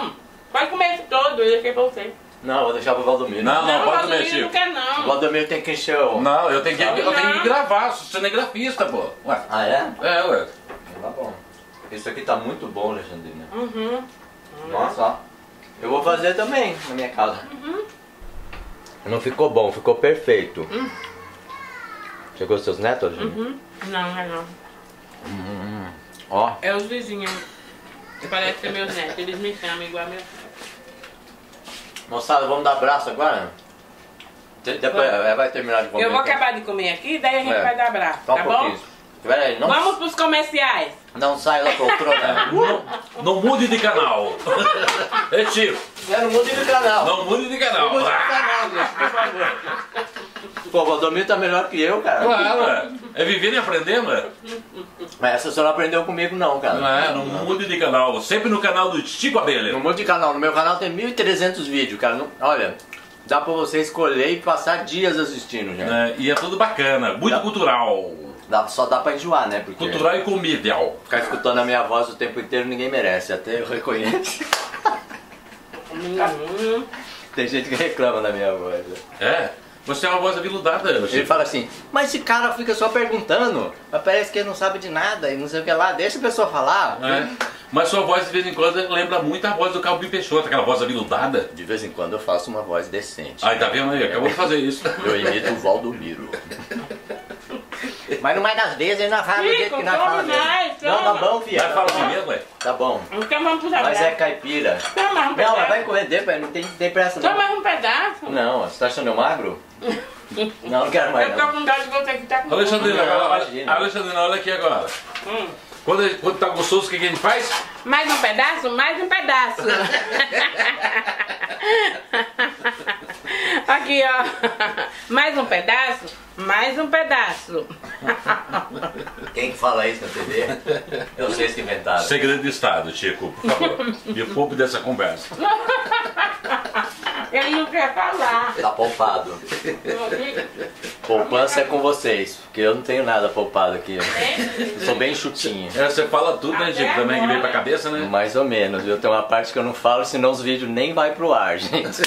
Pode comer esse todo, eu deixei pra você. Não, vou deixar pro Valdomiro. Não, não, pode comer, Valdomiro não Chico. quer O não. Valdomiro tem que encher o... Não, eu tenho que, eu Não. tenho que gravar, sou cinegrafista, pô. Ué. Ah, é? É, ué. Tá bom. Esse aqui tá muito bom, Alexandrina. Uhum. Nossa, ó. Eu vou fazer também na minha casa. Uhum. Não ficou bom, ficou perfeito. Hum. Chegou os seus netos, Alexandrina? Uhum. Não, não é não. Hum. Ó. É os vizinhos. Parece ser meus netos, eles me chamam igual meus netos. Moçada, vamos dar abraço agora? De- Depois ela vai terminar de comer. Eu vou então. acabar de comer aqui, daí a gente É. vai dar abraço, Só um tá bom? pouquinho. Pera aí, não, Vamos pros comerciais. não sai da poltrona. Não, não mude de canal. É Chico, Eu não mude de canal. não mude de Não canal. mude de canal, gente, por favor. Pô, o Valdomiro tá melhor que eu, cara. Claro, é. É vivendo e aprendendo, é. Mas essa você não aprendeu comigo não, cara. Não é, não mude de canal. Sempre no canal do Chico Abelha. Não mude de canal. No meu canal tem mil e trezentos vídeos, cara. Não- olha, dá pra você escolher e passar dias assistindo, gente. É, e é tudo bacana, muito Dá- cultural. Dá- só dá pra enjoar, né? Porque Cultural e comercial. ficar escutando a minha voz o tempo inteiro ninguém merece. Até eu reconheço. Uhum. Tem gente que reclama da minha voz. né? É, você é uma voz aviludada, Ele Chico. fala assim, mas esse cara fica só perguntando, mas parece que ele não sabe de nada e não sei o que lá, deixa a pessoa falar. É. Mas sua voz de vez em quando lembra muito a voz do Calbi Peixoto, aquela voz aviludada. De vez em quando eu faço uma voz decente. Aí, tá vendo aí? Acabou de fazer isso. Eu imito o Valdomiro. Mas no mais das vezes ele não fala do Chico, jeito que nós come fala mesmo. mais, Não, tá toma. bom, filha. Vai falar assim mesmo, ué? Tá bom. Então vamos pros Mas abraços. é caipira. Toma mais um Não, pedaço. mas vai correr depois, não tem, tem pressa Só não. mais um pedaço. Não, você tá achando eu magro? Não, não quero mais Eu tô não. com dó de você que tá com Alexandrina, Não, agora, imagina. Alexandrina, olha aqui agora. Hum. Quando, quando tá gostoso, o que, que a gente faz? Mais um pedaço? Mais um pedaço. Aqui, ó. Mais um pedaço? Mais um pedaço. Quem que fala isso na T V? Eu sei se inventaram. Segredo de Estado, Chico, por favor. Me poupe dessa conversa. Ele não quer falar. Tá poupado. Poupança é com vocês, porque eu não tenho nada poupado aqui. Eu sou bem chutinho. É, você fala tudo, né, Chico? Também que vem pra cabeça, né? Mais ou menos, viu? Tem uma parte que eu não falo, senão os vídeos nem vai pro ar, gente.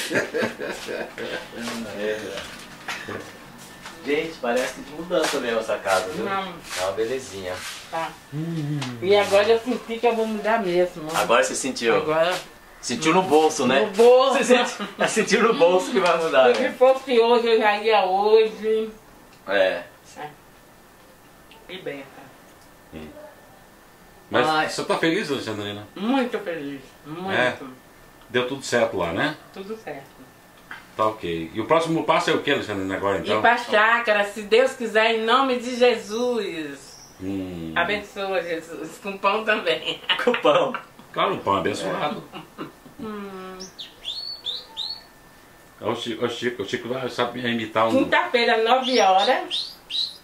Gente, parece que de mudança mesmo essa casa, viu? Não. É uma belezinha. Tá. E agora eu senti que eu vou mudar mesmo. Agora você sentiu. Agora, Sentiu no bolso, né? no bolso. Você sentiu, sentiu no bolso que vai mudar, Se né? fosse hoje, eu já ia hoje. É. Liberta. Mas Ai. você tá feliz, Alexandrina? Muito feliz. Muito. É. Deu tudo certo lá, né? Tudo certo. Tá ok. E o próximo passo é o que, Alexandrina, agora então? Ir pra chácara, se Deus quiser, em nome de Jesus. Hum, Abençoa, Jesus. Com pão também. Com pão. claro, o pão abençoado. O Chico, o Chico, o Chico vai sabe imitar um. Quinta-feira, nove horas.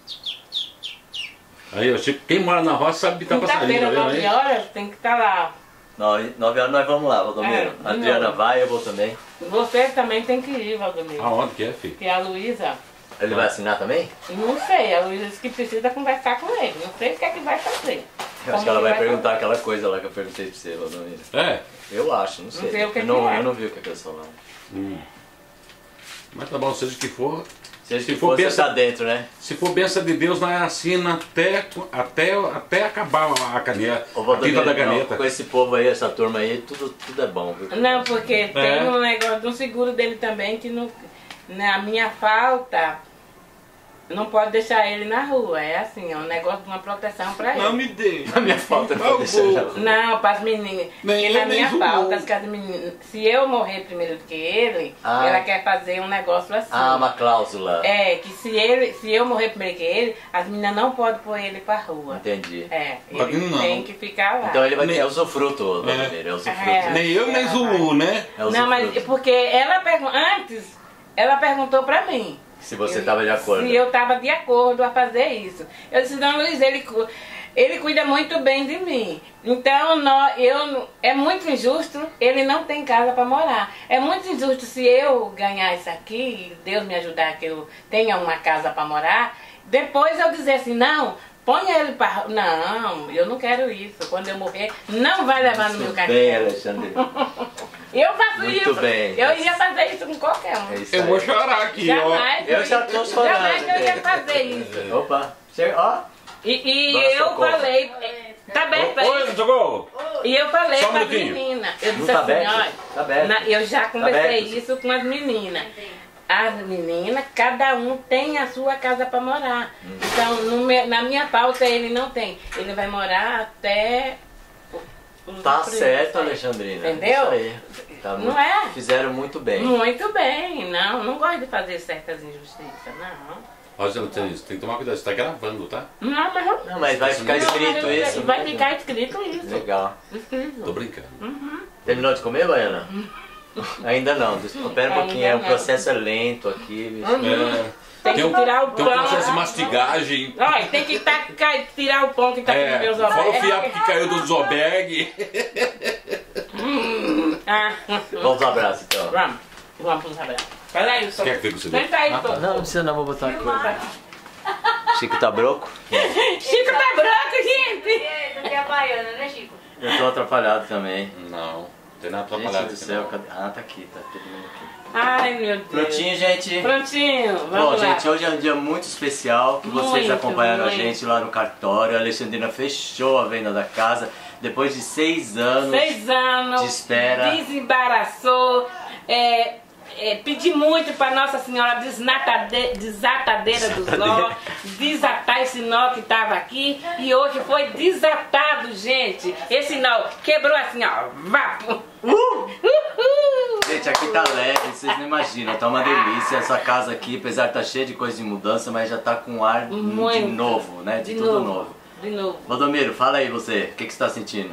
Aí, o Chico, quem mora na roça sabe imitar passarinho, Quinta-feira, tá vendo nove aí? horas, tem que estar lá. Nove, nove horas nós vamos lá, Valdomiro. É, A Adriana não. vai, eu vou também. Você também tem que ir, Valdomiro. Aonde que é, filho? Porque a Luísa, Ele vai assinar também? não sei, a Luísa disse que precisa conversar com ele. Não sei o que é que vai fazer. Eu acho que ela vai perguntar aquela coisa lá que eu perguntei pra você, Valdomiro. É? Eu acho, não sei. sei o que eu, que não, é. eu não vi o que que eles falaram. Hum. Mas tá bom, seja o que for. Seja Se que for for, você benção- tá dentro, né? Se for benção de Deus, nós assina até, até, até acabar a caneta, Ô, a Valdomiro, tinta da não, caneta. com esse povo aí, essa turma aí, tudo, tudo é bom, viu? Não, porque tem É. um negócio do seguro dele também que não, na minha falta não pode deixar ele na rua. É assim, é um negócio de uma proteção pra ele. me dê. A minha falta não vou deixar já. Não, para as meninas. Nem Porque na eu, nem minha Zu. falta, que as meninas, se eu morrer primeiro do que ele, Ah. ela quer fazer um negócio assim. Ah, uma cláusula. É, que se, ele, se eu morrer primeiro que ele, as meninas não podem pôr ele pra rua. Entendi. É, Pode ele não. tem que ficar lá. Então ele vai Nem- ter usufruto, Valdomiro, é usufruto. É. Nem eu, nem Zulu, né? É Não, mas usufruto. porque ela perguntou, antes, ela perguntou pra mim. Se você Eu- tava de acordo. Se eu estava de acordo a fazer isso. Eu disse, não, Luiz, ele, cu- ele cuida muito bem de mim. Então, nó- eu, não- é muito injusto, ele não tem casa para morar. É muito injusto se eu ganhar isso aqui, e Deus me ajudar que eu tenha uma casa para morar, depois eu dizer assim, não, põe ele para... Não, eu não quero isso. Quando eu morrer, não vai levar no meu Bem, cartão. Alexandre. Eu faço Muito isso. bem. Eu iria fazer isso com qualquer um. É isso Eu aí. vou chorar aqui, Jamais. Eu já tô chorando, Jamais eu ia gente. fazer isso. Opa, chega, ó. E, e Dona eu Socorro. falei... Tá aberto ó. aí? Oi, Socorro! E eu falei Só um com as minutinho. meninas. Eu Não disse tá assim, aberto? olha... Tá aberto. na- eu já conversei aberto. isso com as meninas. As meninas, cada um tem a sua casa para morar. Hum. Então, no meu- na minha pauta ele não tem. Ele vai morar até... o- o Tá preço. certo, Alexandrina. Entendeu? Isso aí. Tá Não muito- é? Fizeram muito bem. Muito bem, não, não gosto de fazer certas injustiças, não. Rosângela, tem tem que tomar cuidado, você tá gravando, tá? Não, mas não. Não, mas vai ficar Não, escrito mas isso. Vai né? ficar escrito isso. Legal. Escrito. Tô brincando. Terminou de comer, Baiana? Ainda não. Espera um Ainda pouquinho. É, o não. processo é lento aqui. bicho. É, Tem que um, tirar o tem um pão. processo de mastigagem. Olha, tem que tá, cai- tirar o pão que tá É, com meus fora o ovos. fiapo que caiu do Zoberg. Ah, Vamos um abraço então. vamos, vamos pros abraços. Peraí, só. Quer que fique com você? Senta aí, Ah, tô. não, não precisa não, vou botar aqui. Chico tá broco? Chico tá branco, gente. Do que a baiana, né, Chico? Eu tô atrapalhado também. Não, não tem nada Gente atrapalhado do aqui céu, não. cadê? Ah, tá aqui, tá todo mundo aqui. Ai, meu Deus. Prontinho, gente? Prontinho, vamos Bom, lá. gente, hoje é um dia muito especial que vocês Muito, acompanharam a muito. gente lá no cartório. A Alexandrina fechou a venda da casa depois de seis anos. Seis anos, de espera. desembaraçou, é, é, pedi muito para Nossa Senhora desnatade- desatadeira dos nó, desatar esse nó que estava aqui e hoje foi desatado, gente. Esse nó quebrou assim, ó, vapo. Uh! Uhul. Gente, aqui tá leve, vocês não imaginam, tá uma delícia essa casa aqui, apesar de estar cheia de coisa de mudança, mas já tá com ar de Muito. novo, né? De, De tudo novo. novo. De novo. Valdomiro, fala aí você, o que, que você tá sentindo?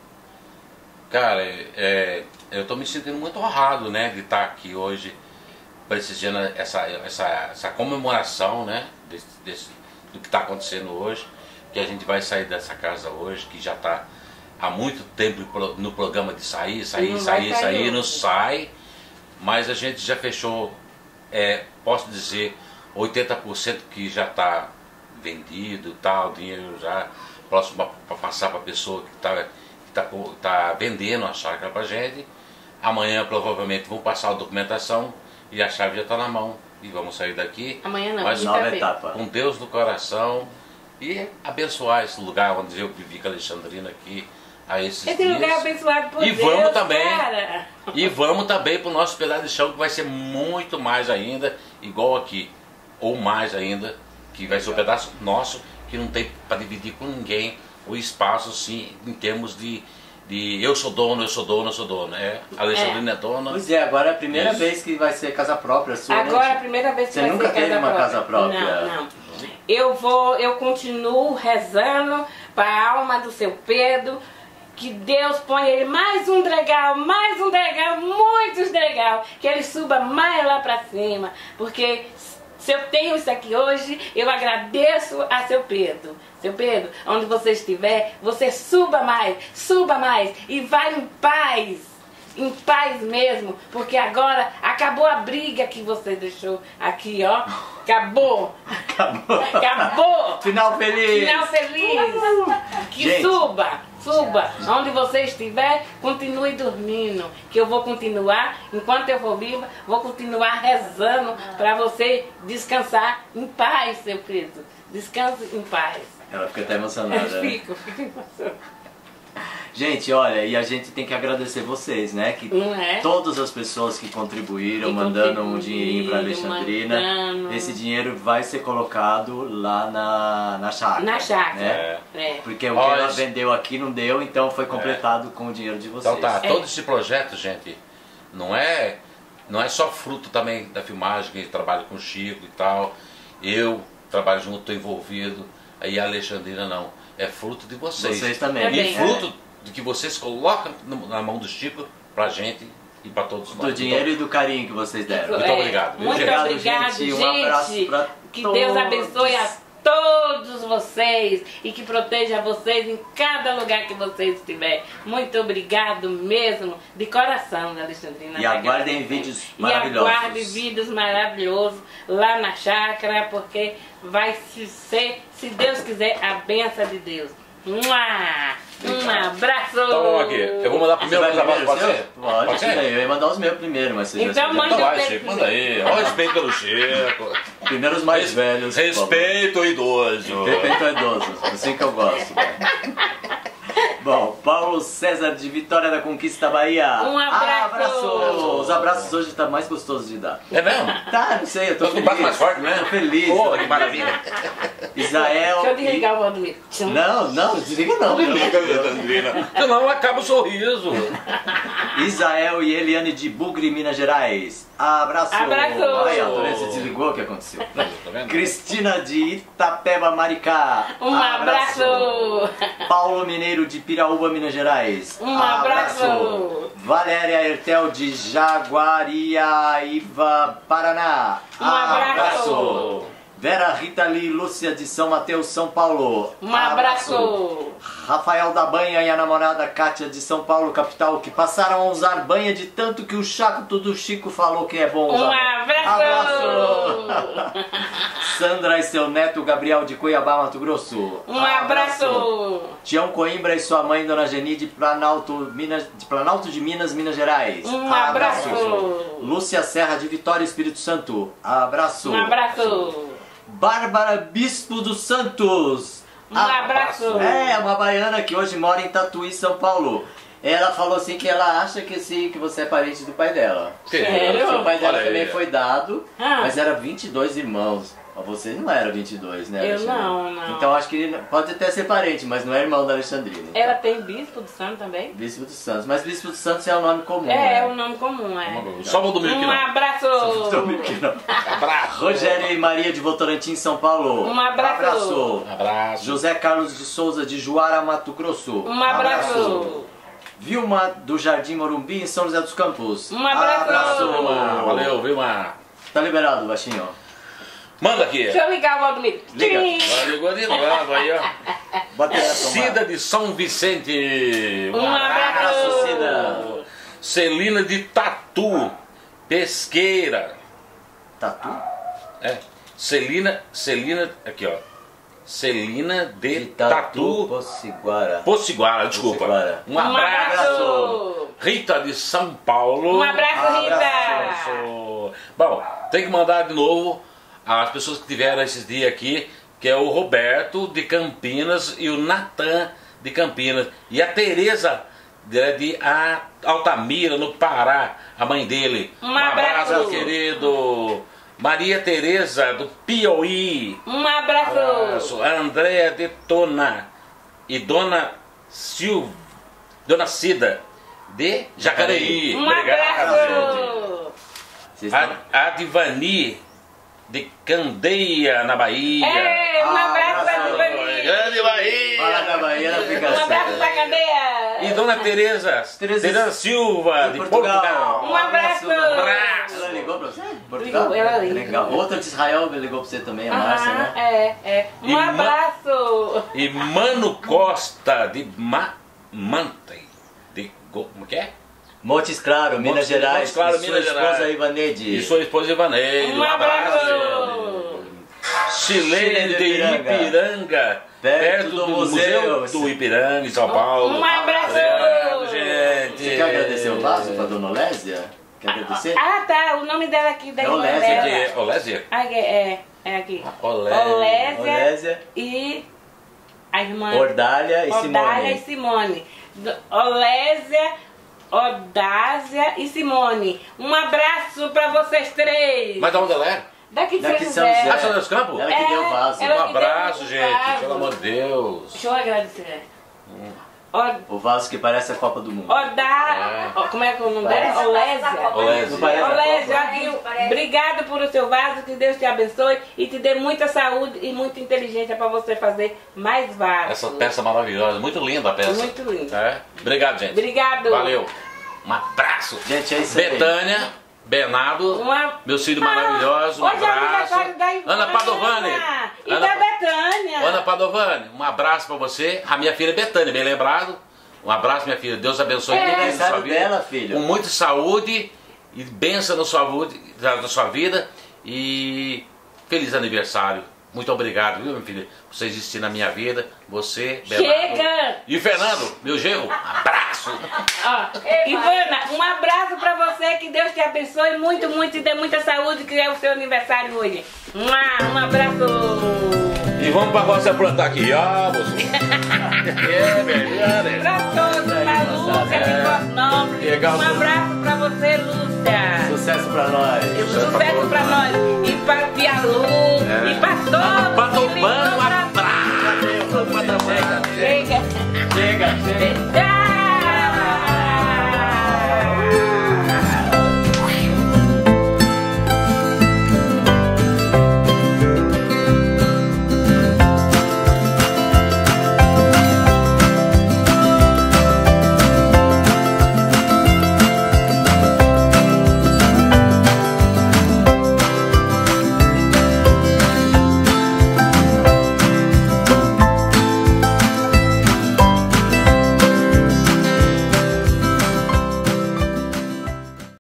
Cara, é, eu tô me sentindo muito honrado, né, de estar aqui hoje, prestigiando essa, essa, essa comemoração, né, desse, desse, do que está acontecendo hoje, que a gente vai sair dessa casa hoje, que já está há muito tempo no programa de sair, sair, Não vai sair, sair sair, não hoje. sai, mas a gente já fechou, é, posso dizer, oitenta por cento que já está vendido, tal, dinheiro já próximo para passar para a pessoa que está que tá, tá vendendo a chácara para gente. Amanhã provavelmente vão passar a documentação e a chave já está na mão e vamos sair daqui. Amanhã não, Mas Nova quinta-feira. etapa. com Deus no coração e abençoar esse lugar onde eu vivi com a Alexandrina aqui a esses Esse dias. lugar é abençoado por E Deus, vamos também. cara. E vamos também para o nosso pedaço de chão que vai ser muito mais ainda, igual aqui, ou mais ainda, que vai ser um pedaço nosso, que não tem para dividir com ninguém o espaço, sim, em termos de, de eu sou dono, eu sou dono, eu sou dono. É, a Alexandrina é, dona. Pois é, agora é a primeira Isso. vez que vai ser casa própria sua, né, Agora é a Chico? primeira vez que Você vai nunca ser teve casa uma própria. casa própria? Não, não. Eu vou, eu continuo rezando para a alma do seu Pedro, que Deus ponha ele mais um degrau, mais um degrau, muitos degrau, que ele suba mais lá para cima, porque se eu tenho isso aqui hoje, eu agradeço a seu Pedro. Seu Pedro, onde você estiver, você suba mais, suba mais e vai em paz. Em paz mesmo, porque agora acabou a briga que você deixou aqui, ó. Acabou. Acabou. Acabou. Final feliz! Final feliz. Que Gente. suba, suba. Onde você estiver, continue dormindo. Que eu vou continuar, enquanto eu for viva, vou continuar rezando para você descansar em paz, seu Pedro. Descanse em paz. Ela fica até emocionada, Eu né? fico, fico emocionada. Gente, olha, e a gente tem que agradecer vocês, né? Que Não é? todas as pessoas que contribuíram, Que mandando um contribuíram, dinheirinho pra Alexandrina, mandando. esse dinheiro vai ser colocado lá na, na chácara. Na chácara. Né? É. Porque o que Olha, ela vendeu aqui não deu, então foi completado com o dinheiro de vocês. Então tá, É. todo esse projeto, gente, não é, não é só fruto também da filmagem, que trabalha com o Chico e tal. Eu trabalho junto, estou envolvido, aí a Alexandrina não. É fruto de vocês. Vocês também. E Também. fruto do que vocês colocam no- na mão do Chico pra gente e pra todos nós. Do dinheiro e do carinho que vocês deram. Muito É, obrigado, viu, Muito gente? obrigado, Obrigado, gente. gente. Um abraço pra que Deus todos. abençoe a todos vocês e que proteja vocês em cada lugar que vocês estiverem. Muito obrigado mesmo, de coração, Alexandrina. E aguardem vídeos E maravilhosos. aguardem vídeos maravilhosos lá na chácara, porque vai se ser, se Deus quiser, a benção de Deus. Mua! Um abraço! Então vamos aqui. Eu vou mandar primeiro Você vai os abraços, pode primeiro, ser? seu? Pode, Pode ser? ser? Eu ia mandar os meus primeiro, mas você já Então escolheu. manda Então vai, os Chico, meus manda aí. Olha o respeito pelo Chico. Primeiro os mais Res- velhos. por favor. Respeito o idoso. Respeito ao idoso, assim que eu gosto. Né? Bom, Paulo César de Vitória da Conquista Bahia. Um abraço. Abraço. Os abraços hoje tá mais gostoso de dar. É mesmo? Tá, não sei, eu tô Tô com o feliz. braço mais forte, né? Tô feliz. Pô, tô que feliz. maravilha. Israel. Deixa eu e- desligar o Valdomiro. Não, não, desliga não. Senão acaba o sorriso. Israel e Eliane de Bugre, Minas Gerais. Abraço. Abraço. Ai, Antônio, você desligou, o que aconteceu? Tá vendo? Cristina de Itapeba, Maricá. Um abraço! Paulo Mineiro de Piraúba, Minas Gerais. Um abraço. Valéria Ertel de Jaguariaíva, Paraná. Um abraço. Vera Rita Lee Lúcia de São Mateus, São Paulo. Um abraço! Rafael da Banha e a namorada Kátia de São Paulo, capital, que passaram a usar banha de tanto que o chato do Chico falou que é bom usar. Um abraço! Sandra e seu neto Gabriel de Cuiabá, Mato Grosso. Um abraço! Tião Coimbra e sua mãe, Dona Geni, de Planalto, Minas, de Planalto de Minas, Minas Gerais. Um abraço! Lúcia Serra de Vitória, Espírito Santo. Abraço. Um abraço! Bárbara Bispo dos Santos. Um abraço! É, uma baiana que hoje mora em Tatuí, São Paulo. Ela falou assim que ela acha que, sim, que você é parente do pai dela. Sério? O pai dela Olha também aí. foi dado, Ah. mas era vinte e dois irmãos. Mas você não era vinte e dois, né, Eu Alexandre? não, não. Então acho que ele pode até ser parente, mas não é irmão da Alexandrina. Ela tem bispo do santo também? Bispo dos Santos. Mas Bispo dos Santos é o nome comum, É, né? é um nome comum, é. Só o Valdomiro aqui Um não. abraço! Domingos que não. Abraço. Rogério e Maria de Votorantim, São Paulo. Um abraço. Abraço. José Carlos de Souza de Juara, Mato Grosso. Um abraço! Vilma do Jardim Morumbi, em São José dos Campos. Um abraço. Vilma, valeu, Vilma. Tá liberado, baixinho. Manda aqui. Deixa eu ligar o Valdomiro. Liga. Tchim. Vai, ligou de novo aí, ó. Bota ele na Cida tomada. de São Vicente. Um abraço! Cida. Celina de Tatu. Pesqueira. Tatu? É. Celina, Celina, aqui ó. Celina de, De Tatu, Tatu. Pociguara. Pociguara, desculpa. Pociguara. Um Um abraço. abraço! Rita de São Paulo. Um abraço, Rita! Abraço. Bom, tem que mandar de novo as pessoas que tiveram esses dias aqui, que é o Roberto de Campinas e o Natan de Campinas. E a Tereza de, de A- Altamira, no Pará, a mãe dele. Um abraço. meu querido. Maria Tereza do Piauí. Um abraço! Abraço. A Andréa de Tona e Dona Silva, Dona Cida de Jacareí. Um Obrigado, gente. abraço! Vocês estão... A, a Divani de Candeia, na Bahia. É, um Ah, abraço pra abraço. Divani! Grande Bahia. Fala da Bahia, ela fica Um abraço séria. pra cadeia! E Dona Tereza, Tereza Tereza Silva, de Portugal. Um abraço. Abraço. Ela ligou pra você? Portugal? Ligou, ela ligou. Legal. Outra de Israel ligou pra você também, a Márcia, Aham, né? é, é. Um E ma- abraço! E Mano Costa de Ma Mantei. De Go- Como que é? Montes Claro, Minas Montes- Gerais. Montes Claro, e sua Minas esposa Gerais. Ivanede. E sua esposa Ivaneide. Um abraço! gente. Chilene de Ipiranga. Ipiranga, perto, do, Museu, do Ipiranga, em São Paulo. Um abraço! Obrigado, gente. Você quer agradecer o vaso pra Dona Olésia? Quer agradecer? Ah, tá, o nome dela aqui, da É irmã Olésia, dela. De Olésia? Aqui, é, é aqui. Olésia. Olésia Olésia, e a irmã Ordália e Odália e Simone. Simone. Do- Olésia, Odásia e Simone. Um abraço pra vocês três. Mas de onde ela é? Daqui de Daqui São São José. José. Ah, São José dos Campos? Ela que É, deu o vaso. ela- Um abraço, que deu gente. vaso. Pelo amor de Deus. Deixa eu agradecer. O- O vaso que parece a Copa do Mundo. Odá... ó, Como é que é o nome dela? Parece a Olésia. Copa. Olésia. Não parece a Olésia, Copa? aqui, Parece. obrigado por o seu vaso, que Deus te abençoe e te dê muita saúde e muita inteligência para você fazer mais vasos. Essa peça maravilhosa, muito linda a peça. Muito linda. É? Obrigado, gente. Obrigado. Valeu. Um abraço. Gente, é isso aí. Betânia, Bernardo, Uma- meus filhos Ah, maravilhosos, um hoje é abraço. aniversário da Ivana Ana Padovani. E Ana, da Betânia. Ana Padovani, um abraço pra você. A minha filha Betânia, bem lembrado. Um abraço, minha filha. Deus abençoe É. tudo na sua Aniversário vida. dela, filha. Com muita saúde e bênção na sua, vida- na sua vida. E feliz aniversário. Muito obrigado, viu, meu filho, por você existir na minha vida. Você, Chega! Bernardo. E Fernando, meu genro, abraço! Ó, Ivana, um abraço pra você, que Deus te abençoe muito, muito e dê muita saúde, que é o seu aniversário hoje. Um abraço! E vamos pra roça plantar aqui, ó, você. É verdade. Pra todos, pra Lúcia, que gosta do nome. Legal. Um abraço pra você, Lúcia. Sucesso pra nós. Sucesso pra nós. E pra Tia Lu, É. e pra todos. Pra que tomando ligam um pra- abraço. Chega. Chega, chega. Tchau.